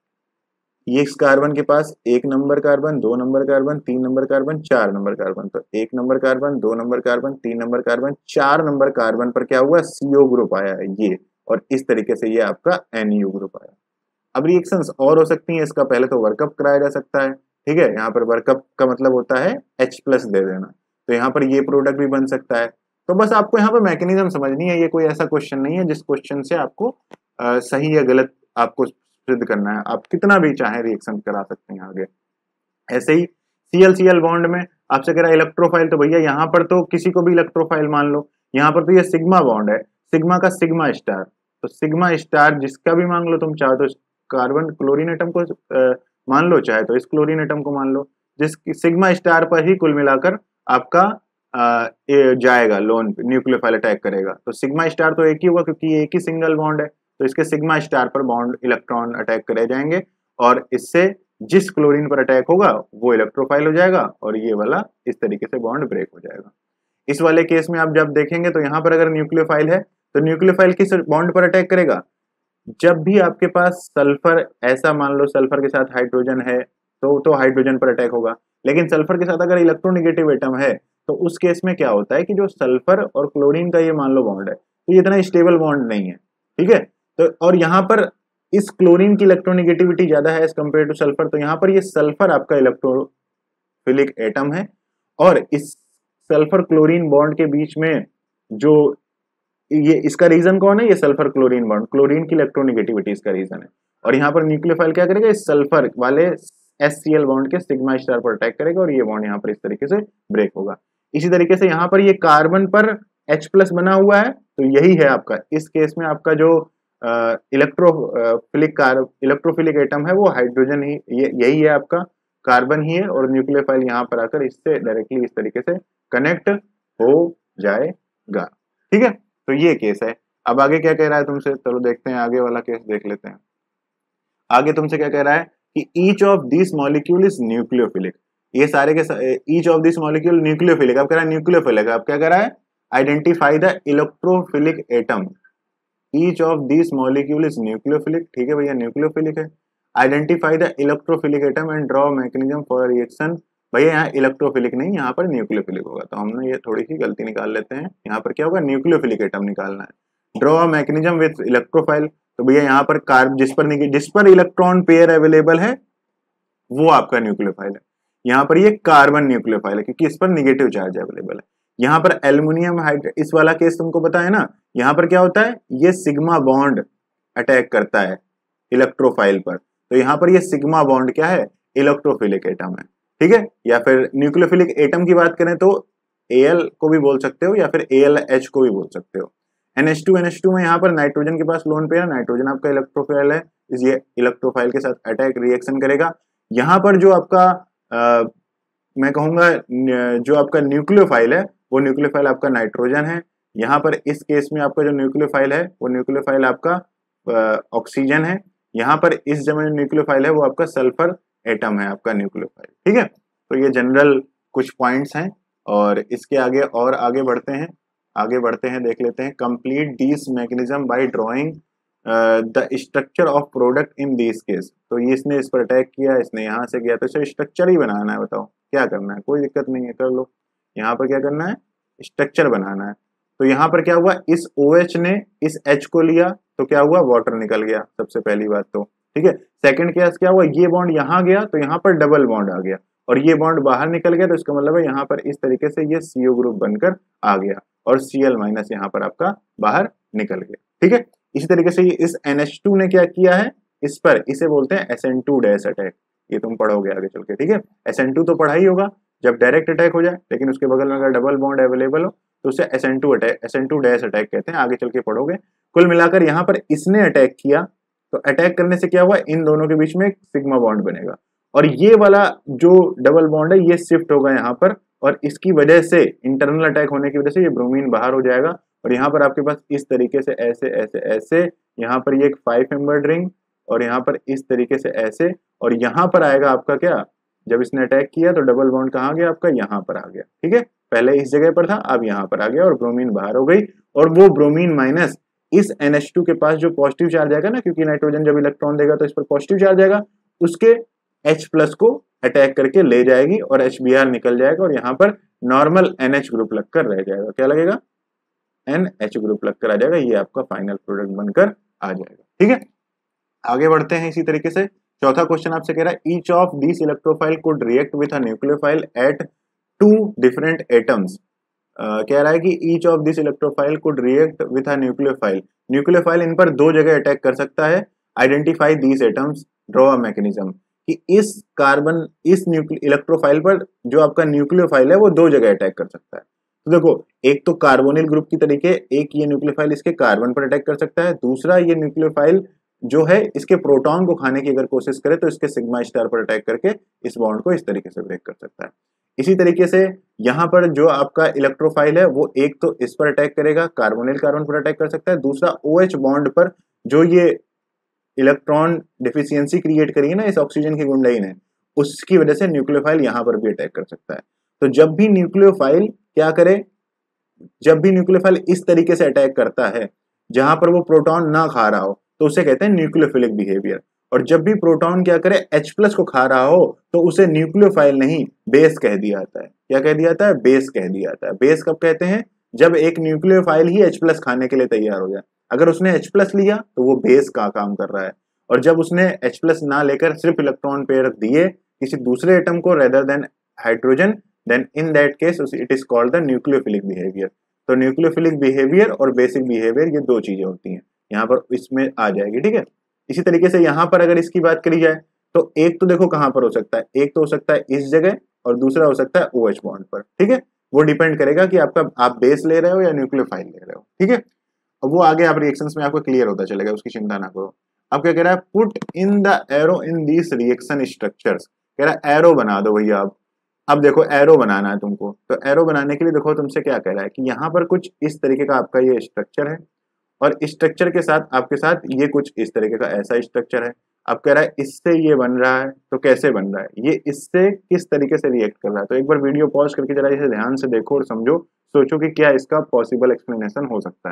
ये इस कार्बन के पास 1 number carbon, 2 number carbon, 3 number carbon, 4 number carbon, तो 1 number carbon, 2 number carbon, 3 number carbon, 4 number carbon पर क्या हुआ, CO ग्रुप आया है ये, और इस तरीके से ये आपका NU ग्रुप आया। अब रिएक्शंस और हो सकती हैं, इसका पहले तो वर्कअप कराया जा सकता है। ठीक है, यहाँ पर वर्कअप का मतलब होता है H प्लस दे देना, तो यहाँ पर ये प्रोडक्ट भी बन सकता है। तो बस आपको यहाँ पर मैकेनिज्म समझनी है, ये कोई ऐसा क्वेश्चन नहीं है जिस क्वेश्चन से आपको सही या गलत आपको सिद्ध करना है, आप कितना भी चाहे रिएक्शन करा सकते हैं आगे। ऐसे ही Cl बॉन्ड में आपसे कह रहा है इलेक्ट्रोफाइल, तो भैया यहाँ पर तो किसी को भी इलेक्ट्रोफाइल मान लो, यहाँ पर तो ये सिग्मा बॉन्ड है, सिग्मा का सिग्मा स्टार, तो सिग्मा स्टार जिसका भी मान लो तुम, चाहे तो कार्बन क्लोरीन एटम को मान लो, चाहे तो इस क्लोरीन एटम को मान लो, जिस सिग्मा स्टार पर ही कुल मिलाकर आपका ये जाएगा लोन पे, न्यूक्लियोफाइल अटैक करेगा। तो सिग्मा स्टार तो एक ही होगा क्योंकि ये एक ही सिंगल बॉन्ड है, तो इसके सिग्मा स्टार पर बॉन्ड इलेक्ट्रॉन अटैक करे जाएंगे और इससे जिस क्लोरीन पर अटैक होगा वो इलेक्ट्रोफाइल हो जाएगा और ये वाला इस तरीके से बॉन्ड ब्रेक हो जाएगा। इस वाले केस में आप जब देखेंगे तो यहाँ पर अगर न्यूक्लियोफाइल है तो न्यूक्लियोफाइल किस बॉन्ड पर अटैक करेगा, जब भी आपके पास सल्फर, ऐसा मान लो सल्फर के साथ हाइड्रोजन है तो हाइड्रोजन पर अटैक होगा, लेकिन सल्फर के साथ अगर इलेक्ट्रोनेगेटिव एटम है तो उस केस में क्या होता है कि जो सल्फर और क्लोरीन का ये मान लो बॉन्ड है तो ये इतना स्टेबल बॉन्ड नहीं है, ठीक है। तो और यहाँ पर इस क्लोरीन की इलेक्ट्रोनेगेटिविटी ज्यादा है एज कम्पेयर टू सल्फर, तो यहाँ पर ये सल्फर आपका इलेक्ट्रोफिलिक एटम है और इस सल्फर क्लोरीन बॉन्ड के बीच में जो ये इसका रीजन कौन है, ये सल्फर क्लोरीन बॉन्ड, क्लोरीन की इलेक्ट्रोनेगेटिविटी इसका रीजन है। और यहाँ पर न्यूक्लियोफाइल क्या करेगा, इस सल्फर वाले HCl बॉन्ड के सिग्मा स्टार पर अटैक करेगा और ये बॉन्ड यहाँ पर इस तरीके से ब्रेक होगा। इसी तरीके से यहाँ पर ये कार्बन पर H+ बना हुआ है तो यही है आपका, इस केस में आपका जो इलेक्ट्रोफिलिक एटम है वो हाइड्रोजन ही, यही है आपका, कार्बन ही है और न्यूक्लियोफाइल यहाँ पर आकर इससे डायरेक्टली इस तरीके से कनेक्ट हो जाएगा, ठीक है। तो ये केस है। अब आगे क्या कह रहा है तुमसे, चलो देखते हैं आगे वाला केस देख लेते हैं। आगे तुमसे क्या कह रहा है कि each of this molecule is nucleophilic, ये सारे के each of this molecule nucleophilic, अब कह रहा है न्यूक्लियोफिलिक, अब क्या कह रहा है, identify the electrophilic atom, each of this molecule is nucleophilic, ठीक है भैया न्यूक्लियोफिलिक है। Identify the electrophilic atom and draw mechanism for reaction, भैया यहाँ इलेक्ट्रोफिलिक नहीं, यहाँ पर न्यूक्लियोफिलिक होगा, तो हमने ये थोड़ी सी गलती निकाल लेते हैं, यहाँ पर क्या होगा, न्यूक्लियोफिलिक एटम निकालना है। ड्रॉ मैकेनिज्म विद इलेक्ट्रोफाइल, तो भैया यहाँ पर जिस पर इलेक्ट्रॉन पेयर अवेलेबल है वो आपका न्यूक्लियोफाइल है। यहाँ पर ये कार्बन न्यूक्लियोफाइल है क्योंकि इस पर निगेटिव चार्ज अवेलेबल है। यहाँ पर एल्युमिनियम हाइड्रेट, इस वाला केस तुमको पता है ना, यहाँ पर क्या होता है, ये सिग्मा बॉन्ड अटैक करता है इलेक्ट्रोफाइल पर, तो यहाँ पर ये सिग्मा बॉन्ड क्या है, इलेक्ट्रोफिलिक एटम है, ठीक है। या फिर न्यूक्लियोफिलिक एटम की बात करें तो Al को भी बोल सकते हो या फिर AlH को भी बोल सकते हो। NH2 में यहाँ पर नाइट्रोजन के पास लोन पेयर है, नाइट्रोजन आपका इलेक्ट्रोफाइल है, ये इलेक्ट्रोफाइल के साथ अटैक रिएक्शन करेगा। यहाँ पर जो आपका मैं कहूंगा जो आपका न्यूक्लियोफाइल है वो न्यूक्लियोफाइल आपका नाइट्रोजन है। यहाँ पर इस केस में आपका जो न्यूक्लियोफाइल है वो न्यूक्लियोफाइल आपका ऑक्सीजन है। यहाँ पर इस जगह न्यूक्लियोफाइल है वो आपका सल्फर एटम है आपका न्यूक्लियोफाइल, ठीक है। तो ये जनरल कुछ पॉइंट्स हैं और इसके आगे और आगे बढ़ते हैं देख लेते हैं। Complete this mechanism by drawing the structure of product in this case, तो ये इसने इस पर अटैक किया, इसने यहाँ से किया, तो इसे स्ट्रक्चर ही बनाना है, बताओ क्या करना है, कोई दिक्कत नहीं है, कर लो। यहाँ पर क्या करना है, स्ट्रक्चर बनाना है। तो यहाँ पर क्या हुआ, इस OH ने इस H को लिया तो क्या हुआ, वाटर निकल गया, सबसे पहली बात तो, ठीक है। सेकंड केस क्या हुआ, ये बॉन्ड यहाँ गया तो यहाँ पर डबल बॉन्ड आ गया और ये बॉन्ड बाहर निकल गया, तो इसका मतलब है यहाँ पर इस तरीके से ये CO ग्रुप बनकर आ गया और Cl- यहाँ पर आपका बाहर निकल गया, ठीक है। इसी तरीके से इस NH2 ने क्या किया है, इस पर इसे बोलते हैं SN2 डैश अटैक, ये तुम पढ़ोगे आगे चल के, ठीक है। SN2 तो पढ़ा ही होगा जब डायरेक्ट अटैक हो जाए, लेकिन उसके बगल में अगर डबल बॉन्ड अवेलेबल हो तो उसे SN2 डैश अटैक कहते हैं, आगे चल के पढ़ोगे। कुल मिलाकर यहाँ पर इसने अटैक किया तो अटैक करने से क्या हुआ, इन दोनों के बीच में एक सिग्मा बॉन्ड बनेगा और ये वाला जो डबल बॉन्ड है ये शिफ्ट होगा यहाँ पर और इसकी वजह से, इंटरनल अटैक होने की वजह से ये ब्रोमीन बाहर हो जाएगा और यहाँ पर आपके पास इस तरीके से ऐसे ऐसे ऐसे, यहाँ पर ये एक 5 मेंबर्ड रिंग और यहाँ पर इस तरीके से ऐसे, और यहाँ पर आएगा आपका क्या, जब इसने अटैक किया तो डबल बॉन्ड कहाँ गया आपका, यहाँ पर आ गया, ठीक है। पहले इस जगह पर था, अब यहाँ पर आ गया और ब्रोमीन बाहर हो गई और वो ब्रोमीन माइनस इस NH2 के पास जो पॉजिटिव चार्ज आएगा ना, क्योंकि नाइट्रोजन जब इलेक्ट्रॉन देगा तो इस पर पॉजिटिव चार्ज आएगा, उसके H+ को अटैक करके ले जाएगी और HBr निकल जाएगा और यहाँ पर नॉर्मल NH ग्रुप लगकर रह जाएगा, क्या लगेगा, NH ग्रुप लगकर आ जाएगा, ये आपका फाइनल प्रोडक्ट बनकर आ जाएगा, ठीक है। आगे बढ़ते हैं इसी तरीके से। चौथा क्वेश्चन आपसे कह रहा है each of this electrophile could react with a nucleophile at 2 different atoms. कह रहा है कि each of this electrophile could react with a nucleophile, nucleophile इन पर 2 जगह अटैक कर सकता है। Identify these atoms, draw a mechanism, कि इस कार्बन इस इलेक्ट्रोफाइल पर जो आपका न्यूक्लियोफाइल है वो 2 जगह अटैक कर सकता है। तो देखो, एक तो कार्बोनिल ग्रुप की तरीके, एक ये न्यूक्लियोफाइल इसके कार्बन पर अटैक कर सकता है, दूसरा ये न्यूक्लियोफाइल जो है इसके प्रोटॉन को खाने की अगर कोशिश करे तो इसके सिग्मा स्टार पर अटैक करके इस बॉन्ड को इस तरीके से ब्रेक कर सकता है। इसी तरीके से यहाँ पर जो आपका इलेक्ट्रोफाइल है वो एक तो इस पर अटैक करेगा, कार्बोनिल कार्बन पर अटैक कर सकता है, दूसरा OH बॉन्ड पर जो ये इलेक्ट्रॉन डिफिशियंसी क्रिएट करी है ना इस ऑक्सीजन की गुंडई ने, उसकी वजह से न्यूक्लियोफाइल यहाँ पर भी अटैक कर सकता है। तो जब भी न्यूक्लियोफाइल क्या करे, जब भी न्यूक्लियोफाइल इस तरीके से अटैक करता है जहां पर वो प्रोटॉन ना खा रहा हो तो उसे कहते हैं न्यूक्लियोफिलिक बिहेवियर। और जब भी प्रोटॉन क्या करे H+ को खा रहा हो तो उसे न्यूक्लियोफाइल नहीं बेस कह दिया जाता है। क्या कह दिया जाता है? बेस कह दिया जाता है। बेस कब कहते हैं? जब एक न्यूक्लियोफाइल ही H+ खाने के लिए तैयार हो जाए। अगर उसने H+ लिया तो वो बेस का काम कर रहा है, और जब उसने H+ ना लेकर सिर्फ इलेक्ट्रॉन पेयर दिए किसी दूसरे एटम को rather than hydrogen, then in that case it is called the nucleophilic behaviour. तो न्यूक्लियोफिलिक बिहेवियर और बेसिक बिहेवियर ये दो चीजें होती हैं, यहाँ पर इसमें आ जाएगी। ठीक है, इसी तरीके से यहाँ पर अगर इसकी बात करी जाए तो एक तो देखो कहाँ पर हो सकता है, एक तो हो सकता है इस जगह और दूसरा हो सकता है OH बॉन्ड पर। ठीक है, वो डिपेंड करेगा कि आपका आप बेस ले रहे हो या न्यूक्लियोफाइल ले रहे हो। ठीक है, अब वो आगे आप रिएक्शंस में आपको क्लियर होता चलेगा, उसकी चिंता ना करो। अब क्या कह रहा है? Put in the arrow in these reaction structures. कह रहा है एरो बना दो भैया। अब देखो एरो बनाना है तुमको, तो एरो बनाने के लिए देखो तुमसे क्या कह रहा है कि यहाँ पर कुछ इस तरीके का आपका ये स्ट्रक्चर है और स्ट्रक्चर के साथ आपके साथ ये कुछ इस तरीके का ऐसा स्ट्रक्चर है। अब कह रहा है इससे ये बन रहा है, तो कैसे बन रहा है, ये इससे किस तरीके से रिएक्ट कर रहा है। तो एक बार वीडियो पॉज करके जरा इसे ध्यान से देखो और समझो, सोचो कि क्या इसका पॉसिबल एक्सप्लेनेशन हो सकता है।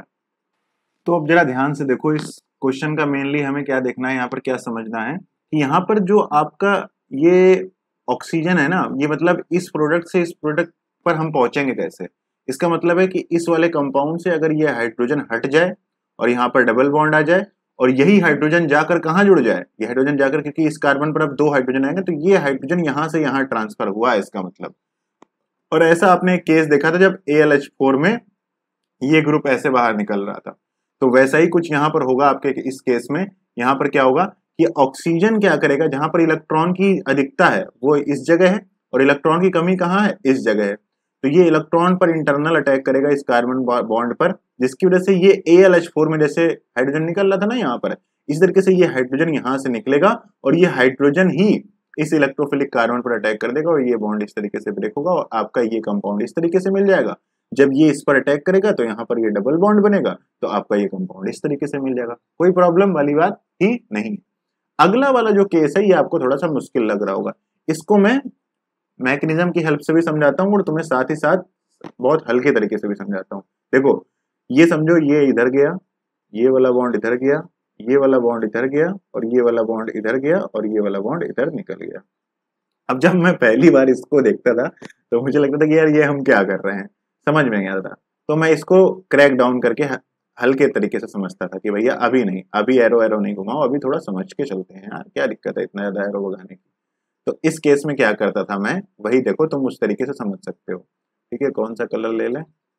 तो अब जरा ध्यान से देखो, इस क्वेश्चन का मेनली हमें क्या देखना है, यहाँ पर क्या समझना है कि यहाँ पर जो आपका ये ऑक्सीजन है ना, ये मतलब इस प्रोडक्ट से इस प्रोडक्ट पर हम पहुंचेंगे कैसे। इसका मतलब है कि इस वाले कंपाउंड से अगर ये हाइड्रोजन हट जाए और यहाँ पर डबल बॉन्ड आ जाए और यही हाइड्रोजन जाकर कहाँ जुड़ जाए, ये हाइड्रोजन जाकर, क्योंकि इस कार्बन पर अब 2 हाइड्रोजन आएंगे तो ये हाइड्रोजन यहाँ से यहाँ ट्रांसफर हुआ है इसका मतलब। और ऐसा आपने एक केस देखा था जब AlH4 में ये ग्रुप ऐसे बाहर निकल रहा था, तो वैसा ही कुछ यहाँ पर होगा आपके इस केस में। यहाँ पर क्या होगा कि ऑक्सीजन क्या करेगा, जहां पर इलेक्ट्रॉन की अधिकता है वो इस जगह है और इलेक्ट्रॉन की कमी कहाँ है, इस जगह है। तो ये इलेक्ट्रॉन पर इंटरनल अटैक करेगा इस कार्बन बॉन्ड पर, जिसकी वजह से ये AlH4 में जैसे हाइड्रोजन निकल रहा था ना यहाँ पर, इस तरीके से ये हाइड्रोजन यहाँ से निकलेगा और ये हाइड्रोजन ही इस इलेक्ट्रोफिलिक कार्बन पर अटैक कर देगा और ये बॉन्ड इस तरीके से ब्रेक होगा और आपका ये कंपाउंड इस तरीके से मिल जाएगा। जब ये इस पर अटैक करेगा तो यहाँ पर ये डबल बॉन्ड बनेगा, तो आपका ये कंपाउंड इस तरीके से मिल जाएगा। कोई प्रॉब्लम वाली बात ही नहीं। अगला वाला जो केस है ये आपको थोड़ा सा मुश्किल लग रहा होगा, इसको मैं मैकेनिज्म की हेल्प से भी समझाता हूँ और तुम्हें साथ ही साथ बहुत हल्के तरीके से भी समझाता हूँ। देखो ये समझो, ये इधर गया, ये वाला बॉन्ड इधर गया, ये वाला बॉन्ड इधर गया और ये वाला बॉन्ड इधर गया और ये वाला बॉन्ड इधर निकल गया। अब जब मैं पहली बार इसको देखता था तो मुझे लगता था कि यार ये हम क्या कर रहे हैं, समझ में नहीं आता था। तो मैं इसको क्रैक डाउन करके हल्के तरीके से समझता था कि भैया अभी नहीं, अभी एरो एरो नहीं घुमाओ, अभी थोड़ा समझ के चलते हैं यार, क्या दिक्कत है इतना ज्यादा एरो भगाने की। तो इस केस में क्या करता था मैं, वही देखो तुम उस तरीके से समझ सकते हो। ठीक है, कौन सा कलर ले लें,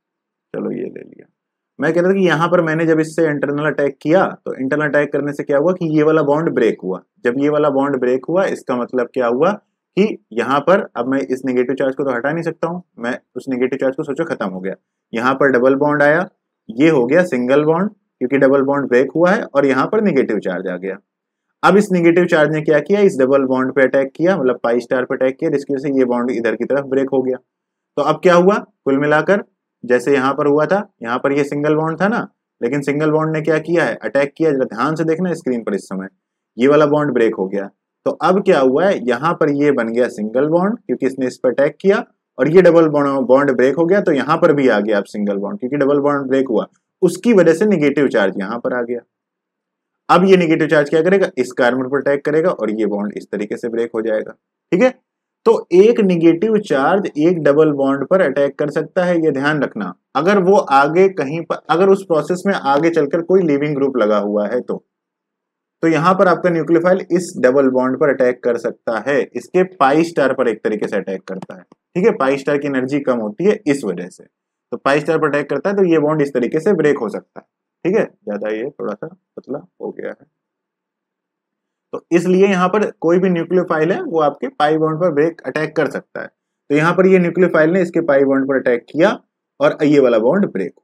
चलो ये ले लिया। मैं कह रहा था कि यहाँ पर मैंने जब इससे इंटरनल अटैक किया तो इंटरनल अटैक करने से क्या हुआ कि ये वाला बॉन्ड ब्रेक हुआ। जब ये वाला बॉन्ड ब्रेक हुआ इसका मतलब क्या हुआ कि यहाँ पर अब मैं इस नेगेटिव चार्ज को तो हटा नहीं सकता हूँ, मैं उस नेगेटिव चार्ज को सोचो खत्म हो गया। यहाँ पर डबल बॉन्ड आया, ये हो गया सिंगल बॉन्ड क्योंकि डबल बॉन्ड ब्रेक हुआ है और यहाँ पर नेगेटिव चार्ज आ गया। अब इस नेगेटिव चार्ज ने क्या किया, इस डबल बॉन्ड पे अटैक किया, मतलब पाई स्टार पे अटैक किया, जिसकी वजह से ये बॉन्ड इधर की तरफ ब्रेक हो गया। तो अब क्या हुआ, कुल मिलाकर जैसे यहाँ पर हुआ था, यहाँ पर ये सिंगल बॉन्ड था ना, लेकिन सिंगल बॉन्ड ने क्या किया है, अटैक किया। जरा ध्यान से देखना स्क्रीन पर, इस समय ये वाला बॉन्ड ब्रेक हो गया। तो अब क्या हुआ है, यहाँ पर ये बन गया सिंगल बॉन्ड क्योंकि इसने इस पर अटैक किया, और ये डबल बॉन्ड ब्रेक हो गया तो यहाँ पर भी आ गया अब सिंगल बॉन्ड क्योंकि डबल बॉन्ड ब्रेक हुआ, उसकी वजह से नेगेटिव चार्ज यहाँ पर आ गया। अब ये नेगेटिव चार्ज क्या करेगा, इस कार्बन पर अटैक करेगा और ये बॉन्ड इस तरीके से ब्रेक हो जाएगा। ठीक है, तो एक नेगेटिव चार्ज एक डबल बॉन्ड पर अटैक कर सकता है, ये ध्यान रखना। अगर वो आगे कहीं पर, अगर उस प्रोसेस में आगे चलकर कोई लिविंग ग्रुप लगा हुआ है तो यहां पर आपका न्यूक्लियोफाइल इस डबल बॉन्ड पर अटैक कर सकता है, इसके पाई स्टार पर एक तरीके से अटैक करता है। ठीक है, पाई स्टार की एनर्जी कम होती है इस वजह से, तो पाई स्टार पर अटैक करता है तो ये बॉन्ड इस तरीके से ब्रेक हो सकता है। ठीक है, ज्यादा ये थोड़ा सा पतला हो गया है, तो इसलिए यहाँ पर कोई भी न्यूक्लियोफाइल है वो आपके पाई बॉन्ड पर ब्रेक अटैक कर सकता है। तो यहाँ पर ये न्यूक्लियोफाइल ने इसके पाई बॉन्ड पर अटैक किया और ये वाला बॉन्ड ब्रेक हुआ।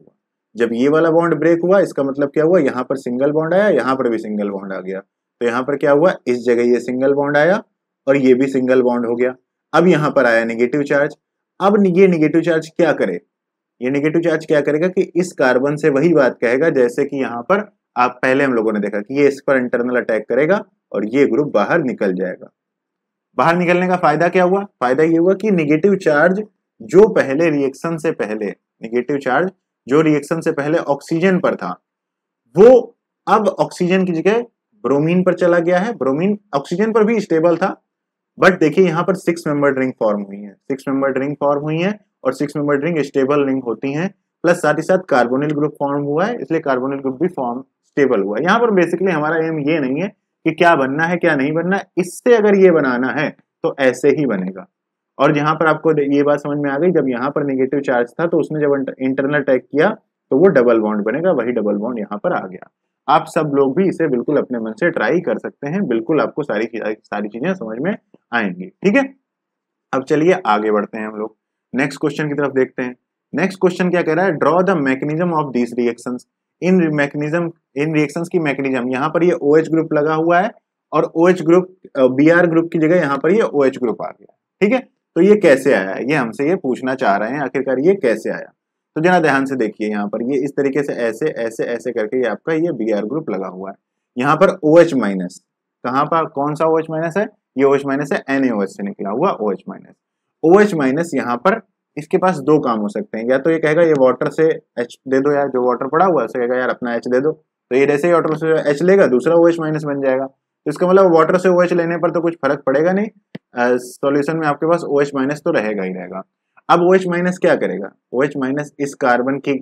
जब ये वाला बॉन्ड ब्रेक हुआ इसका मतलब क्या हुआ, यहाँ पर सिंगल बॉन्ड आया, यहाँ पर भी सिंगल बॉन्ड आ गया। तो यहाँ पर क्या हुआ, इस जगह ये सिंगल बॉन्ड आया और ये भी सिंगल बॉन्ड हो गया। अब यहाँ पर आया नेगेटिव चार्ज। अब ये नेगेटिव चार्ज क्या करे, ये नेगेटिव चार्ज क्या करेगा कि इस कार्बन से वही बात कहेगा जैसे कि यहाँ पर आप पहले हम लोगों ने देखा कि ये इस पर इंटरनल अटैक करेगा और ये ग्रुप बाहर निकल जाएगा। बाहर निकलने का फायदा क्या हुआ, फायदा ये हुआ कि नेगेटिव चार्ज जो पहले रिएक्शन से पहले, नेगेटिव चार्ज जो रिएक्शन से पहले ऑक्सीजन पर था, वो अब ऑक्सीजन की जगह ब्रोमीन पर चला गया है। ब्रोमीन ऑक्सीजन पर भी स्टेबल था, बट देखिए यहाँ पर 6 मेंबर्ड रिंग फॉर्म हुई है, 6 मेंबर्ड रिंग फॉर्म हुई है और 6 मेंबर्ड रिंग स्टेबल रिंग होती हैं, प्लस साथ ही साथ कार्बोनिल ग्रुप फॉर्म हुआ है, इसलिए कार्बोनिल ग्रुप भी फॉर्म स्टेबल हुआ है। यहाँ पर बेसिकली हमारा एम ये नहीं है कि क्या बनना है क्या नहीं बनना है, इससे अगर ये बनाना है तो ऐसे ही बनेगा। और यहाँ पर आपको ये बात समझ में आ गई, जब यहाँ पर नेगेटिव चार्ज था तो उसने जब इंटरनल अटैक किया तो वो डबल बॉन्ड बनेगा, वही डबल बॉन्ड यहाँ पर आ गया। आप सब लोग भी इसे बिल्कुल अपने मन से ट्राई कर सकते हैं, बिल्कुल आपको सारी चीजें समझ में आएंगी। ठीक है, अब चलिए आगे बढ़ते हैं हम लोग, नेक्स्ट क्वेश्चन की तरफ देखते हैं। नेक्स्ट क्वेश्चन क्या कह रहा है, draw the mechanism of these reactions. इन रिएक्शंस की मैकेनिज्म, यहाँ पर ये OH ग्रुप लगा हुआ है और OH ग्रुप Br ग्रुप की जगह यहाँ पर ये OH ग्रुप आ गया। ठीक है, तो ये कैसे आया है, ये हमसे ये पूछना चाह रहे हैं आखिरकार ये कैसे आया। तो जरा ध्यान से देखिए, यहाँ पर ये इस तरीके से ऐसे ऐसे ऐसे करके ये आपका ये Br ग्रुप लगा हुआ है। यहाँ पर OH माइनस, कहाँ पर कौन सा OH माइनस है, ये OH माइनस है, NaOH से निकला हुआ OH माइनस। OH माइनस यहाँ पर इसके पास दो काम हो सकते हैं, या तो ये कहेगा ये वाटर से H दे दो यार, जो वाटर पड़ा हुआ है उसे कहेगा यार अपना H दे दो, तो ये जैसे ही वाटर से H लेगा दूसरा OH माइनस बन जाएगा। तो इसका मतलब वाटर से OH लेने पर तो कुछ फर्क पड़ेगा नहीं, सॉल्यूशन में आपके पास OH माइनस तो रहेगा ही रहेगा। अब OH माइनस क्या करेगा, OH माइनस इस कार्बन की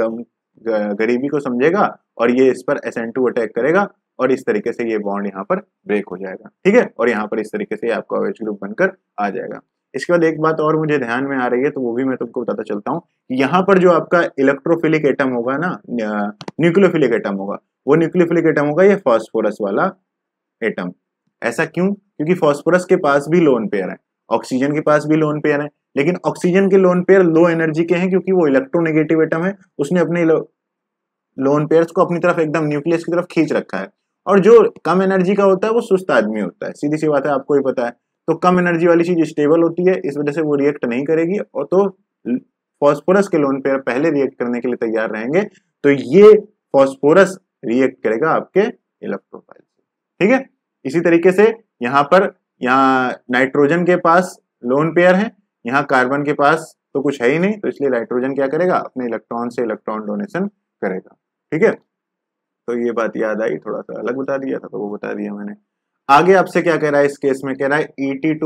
गरीबी को समझेगा और ये इस पर SN2 अटैक करेगा और इस तरीके से ये बॉन्ड यहाँ पर ब्रेक हो जाएगा। ठीक है, और यहाँ पर इस तरीके से आपका OH ग्रुप बनकर आ जाएगा। इसके बाद एक बात और मुझे ध्यान में आ रही है, तो वो भी मैं तुमको बताता चलता हूँ। यहाँ पर जो आपका इलेक्ट्रोफिलिक एटम होगा ना, न्यूक्लियोफिलिक एटम होगा, वो न्यूक्लियोफिलिक एटम होगा ये फास्फोरस वाला एटम। ऐसा क्यों, क्योंकि फास्फोरस के पास भी लोन पेयर है, ऑक्सीजन के पास भी लोन पेयर है, लेकिन ऑक्सीजन के लोन पेयर लो एनर्जी के हैं क्योंकि वो इलेक्ट्रोनेगेटिव एटम है, उसने अपने लोन पेयर्स को अपनी तरफ एकदम न्यूक्लियस की तरफ खींच रखा है। और जो कम एनर्जी का होता है वो सुस्त आदमी होता है, सीधी सी बात है, आपको ही पता है। तो कम एनर्जी वाली चीज स्टेबल होती है, इस वजह से वो रिएक्ट नहीं करेगी, और तो फास्फोरस के लोन पेयर पहले रिएक्ट करने के लिए तैयार रहेंगे, तो ये फास्फोरस रिएक्ट करेगा आपके इलेक्ट्रोफाइल से। ठीक है, इसी तरीके से यहाँ पर, यहाँ नाइट्रोजन के पास लोन पेयर है, यहाँ कार्बन के पास तो कुछ है ही नहीं, तो इसलिए नाइट्रोजन क्या करेगा, अपने इलेक्ट्रॉन से इलेक्ट्रॉन डोनेशन करेगा। ठीक है, तो ये बात याद आई, थोड़ा सा अलग बता दिया था तो वो बता दिया मैंने। आगे आपसे क्या कह रहा है, इस केस में कह रहा है ET2,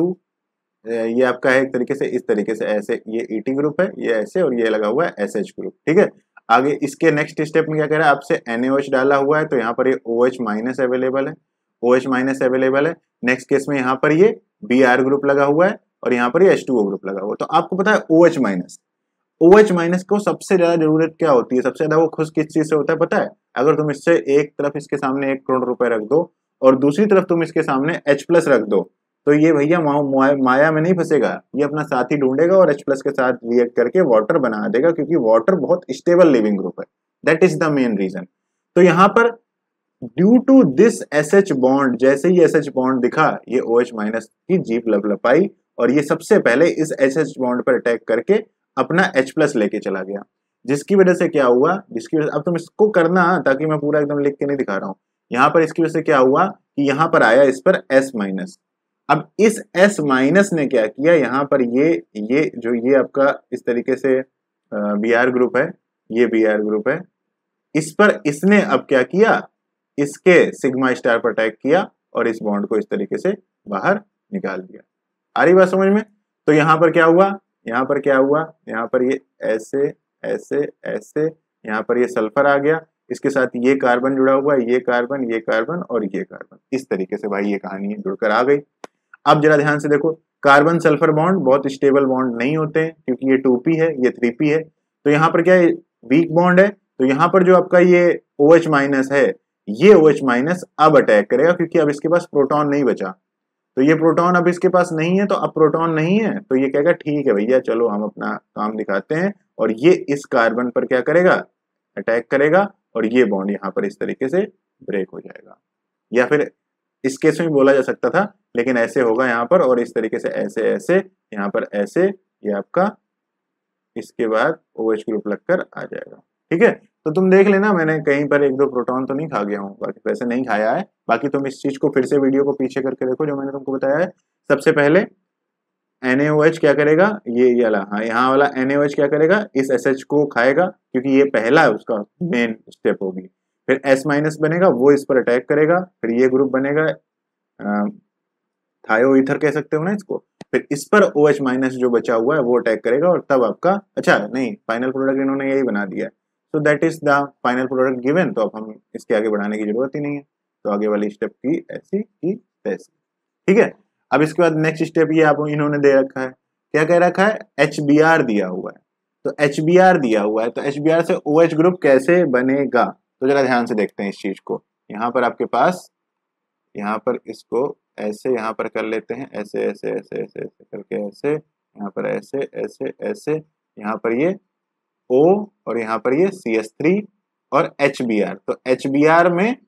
ये आपका है एक तरीके से, इस तरीके से ऐसे, ये ET ग्रुप है, ये ऐसे, और ये लगा हुआ है SH ग्रुप। ठीक है, आगे इसके नेक्स्ट स्टेप में क्या कह रहा है, आपसे NaOH डाला हुआ है, तो यहाँ पर ये OH माइनस अवेलेबल है, OH माइनस अवेलेबल है। नेक्स्ट केस में यहाँ पर ये Br ग्रुप लगा हुआ है और यहाँ पर ये H2O ग्रुप लगा हुआ है। तो आपको पता है OH माइनस, OH माइनस को सबसे ज्यादा जरूरत क्या होती है, सबसे ज्यादा वो खुश किस चीज से होता है पता है, अगर तुम इससे एक तरफ इसके सामने 1 करोड़ रुपए रख दो और दूसरी तरफ तुम इसके सामने H+ रख दो, तो ये भैया माया में नहीं फंसेगा, ये अपना साथी ढूंढेगा और H+ के साथ रिएक्ट करके वाटर बना देगा, क्योंकि वाटर बहुत स्टेबल लिविंग ग्रुप है, that is the main reason. तो यहाँ पर due to this SH bond, जैसे ही SH बॉन्ड दिखा, ये OH माइनस की जीप लपलपाई और ये सबसे पहले इस SH बॉन्ड पर अटैक करके अपना H+ लेके चला गया, जिसकी वजह से क्या हुआ, जिसकी वजह, अब तुम इसको करना ताकि मैं पूरा एकदम लिख के नहीं दिखा रहा हूं। यहाँ पर इसकी वजह से क्या हुआ कि यहाँ पर आया इस पर S-। अब इस S- ने क्या किया, यहाँ पर ये जो ये आपका इस तरीके से Br ग्रुप है, ये Br ग्रुप है, इस पर इसने अब क्या किया, इसके सिग्मा स्टार पर अटैक किया और इस बॉन्ड को इस तरीके से बाहर निकाल दिया। आ रही बात समझ में। तो यहाँ पर क्या हुआ, यहाँ पर क्या हुआ, यहाँ पर ये ऐसे ऐसे ऐसे, यहाँ पर ये सल्फर आ गया, इसके साथ ये कार्बन जुड़ा हुआ है, ये कार्बन, ये कार्बन और ये कार्बन, इस तरीके से भाई ये कहानी जुड़कर आ गई। अब जरा ध्यान से देखो, कार्बन सल्फर बॉन्ड बहुत स्टेबल बॉन्ड नहीं होते हैं, क्योंकि ये 2p है, ये 3p है, तो यहाँ पर क्या है, वीक बॉन्ड है। तो यहाँ पर जो आपका ये OH माइनस है, ये OH माइनस अब अटैक करेगा, क्योंकि अब इसके पास प्रोटॉन नहीं बचा, तो ये प्रोटॉन अब इसके पास नहीं है, तो अब प्रोटॉन नहीं है, तो ये कहेगा ठीक है भैया चलो हम अपना काम दिखाते हैं, और ये इस कार्बन पर क्या करेगा, अटैक करेगा और ये बॉन्ड यहाँ पर इस तरीके से ब्रेक हो जाएगा। या फिर इस केस में बोला जा सकता था, लेकिन ऐसे होगा यहाँ पर, और इस तरीके से ऐसे ऐसे यहाँ पर ऐसे, ये आपका इसके बाद OH ग्रुप लगकर आ जाएगा। ठीक है, तो तुम देख लेना, मैंने कहीं पर एक दो प्रोटॉन तो नहीं खा गया हूँ, बाकी वैसे नहीं खाया है। बाकी तुम इस चीज को फिर से वीडियो को पीछे करके देखो जो मैंने तुमको बताया है। सबसे पहले NaOH क्या करेगा, ये वाला, हाँ यहाँ वाला NaOH क्या करेगा, इस SH को खाएगा क्योंकि ये पहला उसका मेन स्टेप होगी। फिर S माइनस बनेगा, वो इस पर अटैक करेगा, फिर ये ग्रुप बनेगा, थायो ईथर कह सकते हो ना इसको। फिर इस पर OH माइनस जो बचा हुआ है वो अटैक करेगा, और तब आपका, अच्छा नहीं, फाइनल प्रोडक्ट इन्होंने यही बना दिया है, तो that is the final product given. तो अब हम इसके आगे बढ़ाने की जरूरत ही नहीं है, तो आगे वाली स्टेप की ऐसी की तैसी। ठीक है, अब इसके बाद नेक्स्ट स्टेप ये आप इन्होंने दे रखा है, क्या कह रखा है, HBr दिया हुआ है। तो HBr दिया हुआ है, तो HBr से OH ग्रुप कैसे बनेगा, तो जरा ध्यान से देखते हैं इस चीज को। यहाँ पर आपके पास, यहाँ पर इसको ऐसे यहाँ पर कर लेते हैं, ऐसे ऐसे ऐसे ऐसे ऐसे करके, ऐसे यहाँ पर ऐसे ऐसे ऐसे, यहाँ पर ये O और यहाँ पर ये CH3 और HBr। तो HBr में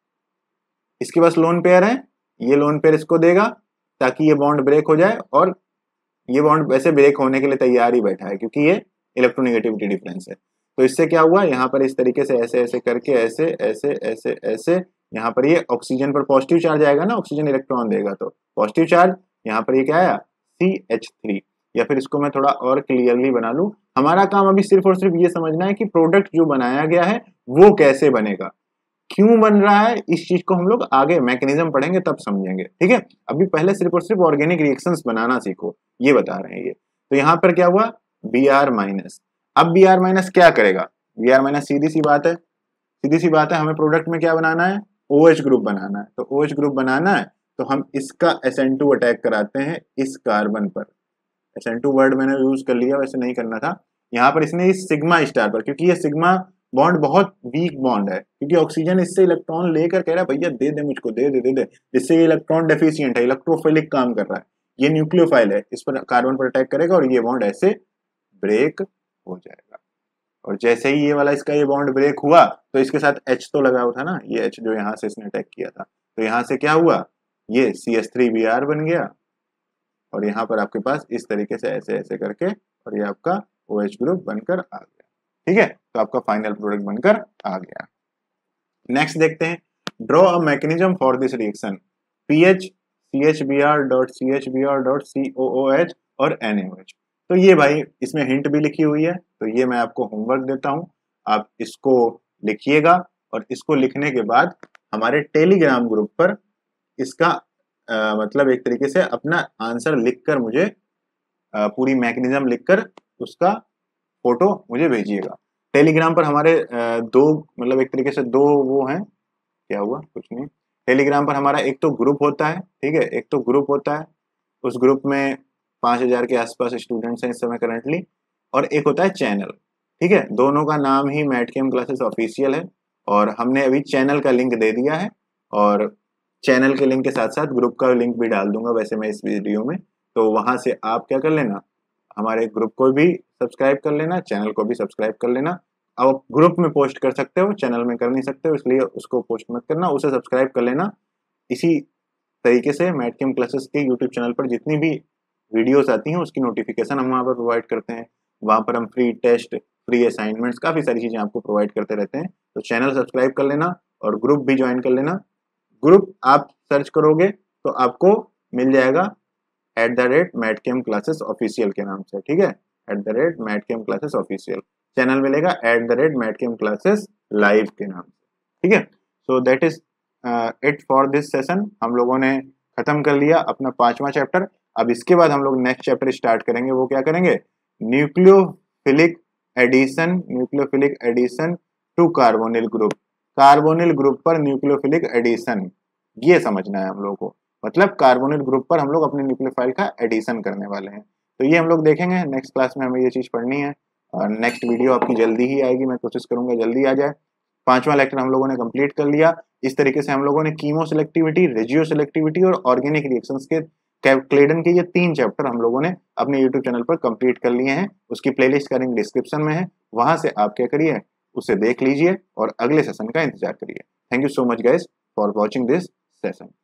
इसके पास लोन पेयर है, ये लोन पेयर इसको देगा ताकि ये बॉन्ड ब्रेक हो जाए, और ये बॉन्ड वैसे ब्रेक होने के लिए तैयार ही बैठा है क्योंकि ये इलेक्ट्रोनेगेटिविटी डिफरेंस है। तो इससे क्या हुआ, यहाँ पर इस तरीके से ऐसे ऐसे करके, ऐसे ऐसे ऐसे ऐसे, यहाँ पर ये ऑक्सीजन पर पॉजिटिव चार्ज आएगा ना, ऑक्सीजन इलेक्ट्रॉन देगा तो पॉजिटिव चार्ज, यहाँ पर ये क्या आया, CH3। या फिर इसको मैं थोड़ा और क्लियरली बना लूं, हमारा काम अभी सिर्फ और सिर्फ ये समझना है कि प्रोडक्ट जो बनाया गया है वो कैसे बनेगा, क्यों बन रहा है, इस चीज को हम लोग आगे मैकेनिज्म पढ़ेंगे तब समझेंगे। ठीक है, अभी पहले सिर्फ और सिर्फ ऑर्गेनिक रिएक्शंस बनाना सीखो, ये बता रहे हैं ये। तो यहाँ पर क्या हुआ, Br माइनस। अब Br माइनस क्या करेगा, Br माइनस सीधी सी बात है, सीधी सी बात है, हमें प्रोडक्ट में क्या बनाना है, OH ग्रुप बनाना है। तो OH ग्रुप बनाना है तो हम इसका SN2 अटैक कराते हैं इस कार्बन पर। SN2 वर्ड मैंने यूज कर लिया, वैसे नहीं करना था। यहाँ पर इसने इस सिग्मा स्टार पर, क्योंकि ये सिग्मा बॉन्ड बहुत वीक बॉन्ड है, क्योंकि ऑक्सीजन इससे इलेक्ट्रॉन लेकर कह रहा है भैया दे दे मुझको, दे दे दे दे, जिससे ये इलेक्ट्रॉन डेफिशिएंट है, इलेक्ट्रोफिलिक काम कर रहा है, ये न्यूक्लियोफाइल है, इस पर कार्बन पर अटैक करेगा और ये बॉन्ड ऐसे ब्रेक हो जाएगा। और जैसे ही ये वाला इसका ये बॉन्ड ब्रेक हुआ तो इसके साथ H तो लगा हुआ था ना, ये H जो यहाँ से इसने अटैक किया था, तो यहाँ से क्या हुआ, ये CH3Br बन गया, और यहाँ पर आपके पास इस तरीके से ऐसे ऐसे करके, और ये आपका OH ग्रुप बनकर आ गया। ठीक है, तो आपका फाइनल प्रोडक्ट बनकर आ गया। नेक्स्ट देखते हैं, draw a mechanism for this reaction, pH CHBr.CHBr.COOH और NaOH। तो ये भाई इसमें हिंट भी लिखी हुई है, तो ये मैं आपको होमवर्क देता हूँ, आप इसको लिखिएगा, और इसको लिखने के बाद हमारे टेलीग्राम ग्रुप पर इसका मतलब एक तरीके से अपना आंसर लिखकर मुझे पूरी मैकेनिज्म लिखकर उसका फोटो मुझे भेजिएगा। टेलीग्राम पर हमारे दो, मतलब एक तरीके से दो वो हैं, क्या हुआ, कुछ नहीं। टेलीग्राम पर हमारा एक तो ग्रुप होता है, ठीक है, एक तो ग्रुप होता है, उस ग्रुप में 5000 के आसपास स्टूडेंट्स हैं इस समय करंटली, और एक होता है चैनल। ठीक है, दोनों का नाम ही मैटकेम क्लासेस ऑफिशियल है, और हमने अभी चैनल का लिंक दे दिया है, और चैनल के लिंक के साथ साथ ग्रुप का लिंक भी डाल दूंगा वैसे मैं इस वीडियो में। तो वहां से आप क्या कर लेना, हमारे ग्रुप को भी सब्सक्राइब कर लेना, चैनल को भी सब्सक्राइब कर लेना। अब ग्रुप में पोस्ट कर सकते हो, चैनल में कर नहीं सकते हो, इसलिए उसको पोस्ट मत करना, उसे सब्सक्राइब कर लेना। इसी तरीके से मैटकेम क्लासेस के यूट्यूब चैनल पर जितनी भी वीडियोस आती हैं उसकी नोटिफिकेशन हम वहाँ पर प्रोवाइड करते हैं। वहाँ पर हम फ्री टेस्ट, फ्री असाइनमेंट्स, काफ़ी सारी चीज़ें आपको प्रोवाइड करते रहते हैं। तो चैनल सब्सक्राइब कर लेना और ग्रुप भी ज्वाइन कर लेना। ग्रुप आप सर्च करोगे तो आपको मिल जाएगा @मैटकेम क्लासेस ऑफिशियल के नाम से, ठीक है, @मैटकेम क्लासेस ऑफिशियल। चैनल मिलेगा @मैटकेम क्लासेस लाइव के नाम से, ठीक है। So that is it for this session. हम लोगों ने खत्म कर लिया अपना 5वां चैप्टर। अब इसके बाद हम लोग नेक्स्ट चैप्टर स्टार्ट करेंगे, वो क्या करेंगे, nucleophilic addition to carbonyl group. Carbonyl group पर न्यूक्लियोफिलिक एडिशन, ये समझना है हम लोगों को, मतलब कार्बोनिल ग्रुप पर हम लोग अपने न्यूक्लियोफाइल का एडिशन करने वाले हैं। तो ये हम लोग देखेंगे नेक्स्ट क्लास में, हमें ये चीज पढ़नी है, और नेक्स्ट वीडियो आपकी जल्दी ही आएगी, मैं कोशिश करूंगा जल्दी आ जाए। 5वां लेक्चर हम लोगों ने कंप्लीट कर लिया। इस तरीके से हम लोगों ने कीमो सिलेक्टिविटी, रेजियो सिलेक्टिविटी और ऑर्गेनिक रिएक्शंस के क्लेडन के ये 3 चैप्टर हम लोगों ने अपने यूट्यूब चैनल पर कंप्लीट कर लिए हैं। उसकी प्लेलिस्ट का लिंक डिस्क्रिप्शन में है, वहां से आप क्या करिए, उसे देख लीजिए और अगले सेशन का इंतजार करिए। Thank you so much guys for watching this session.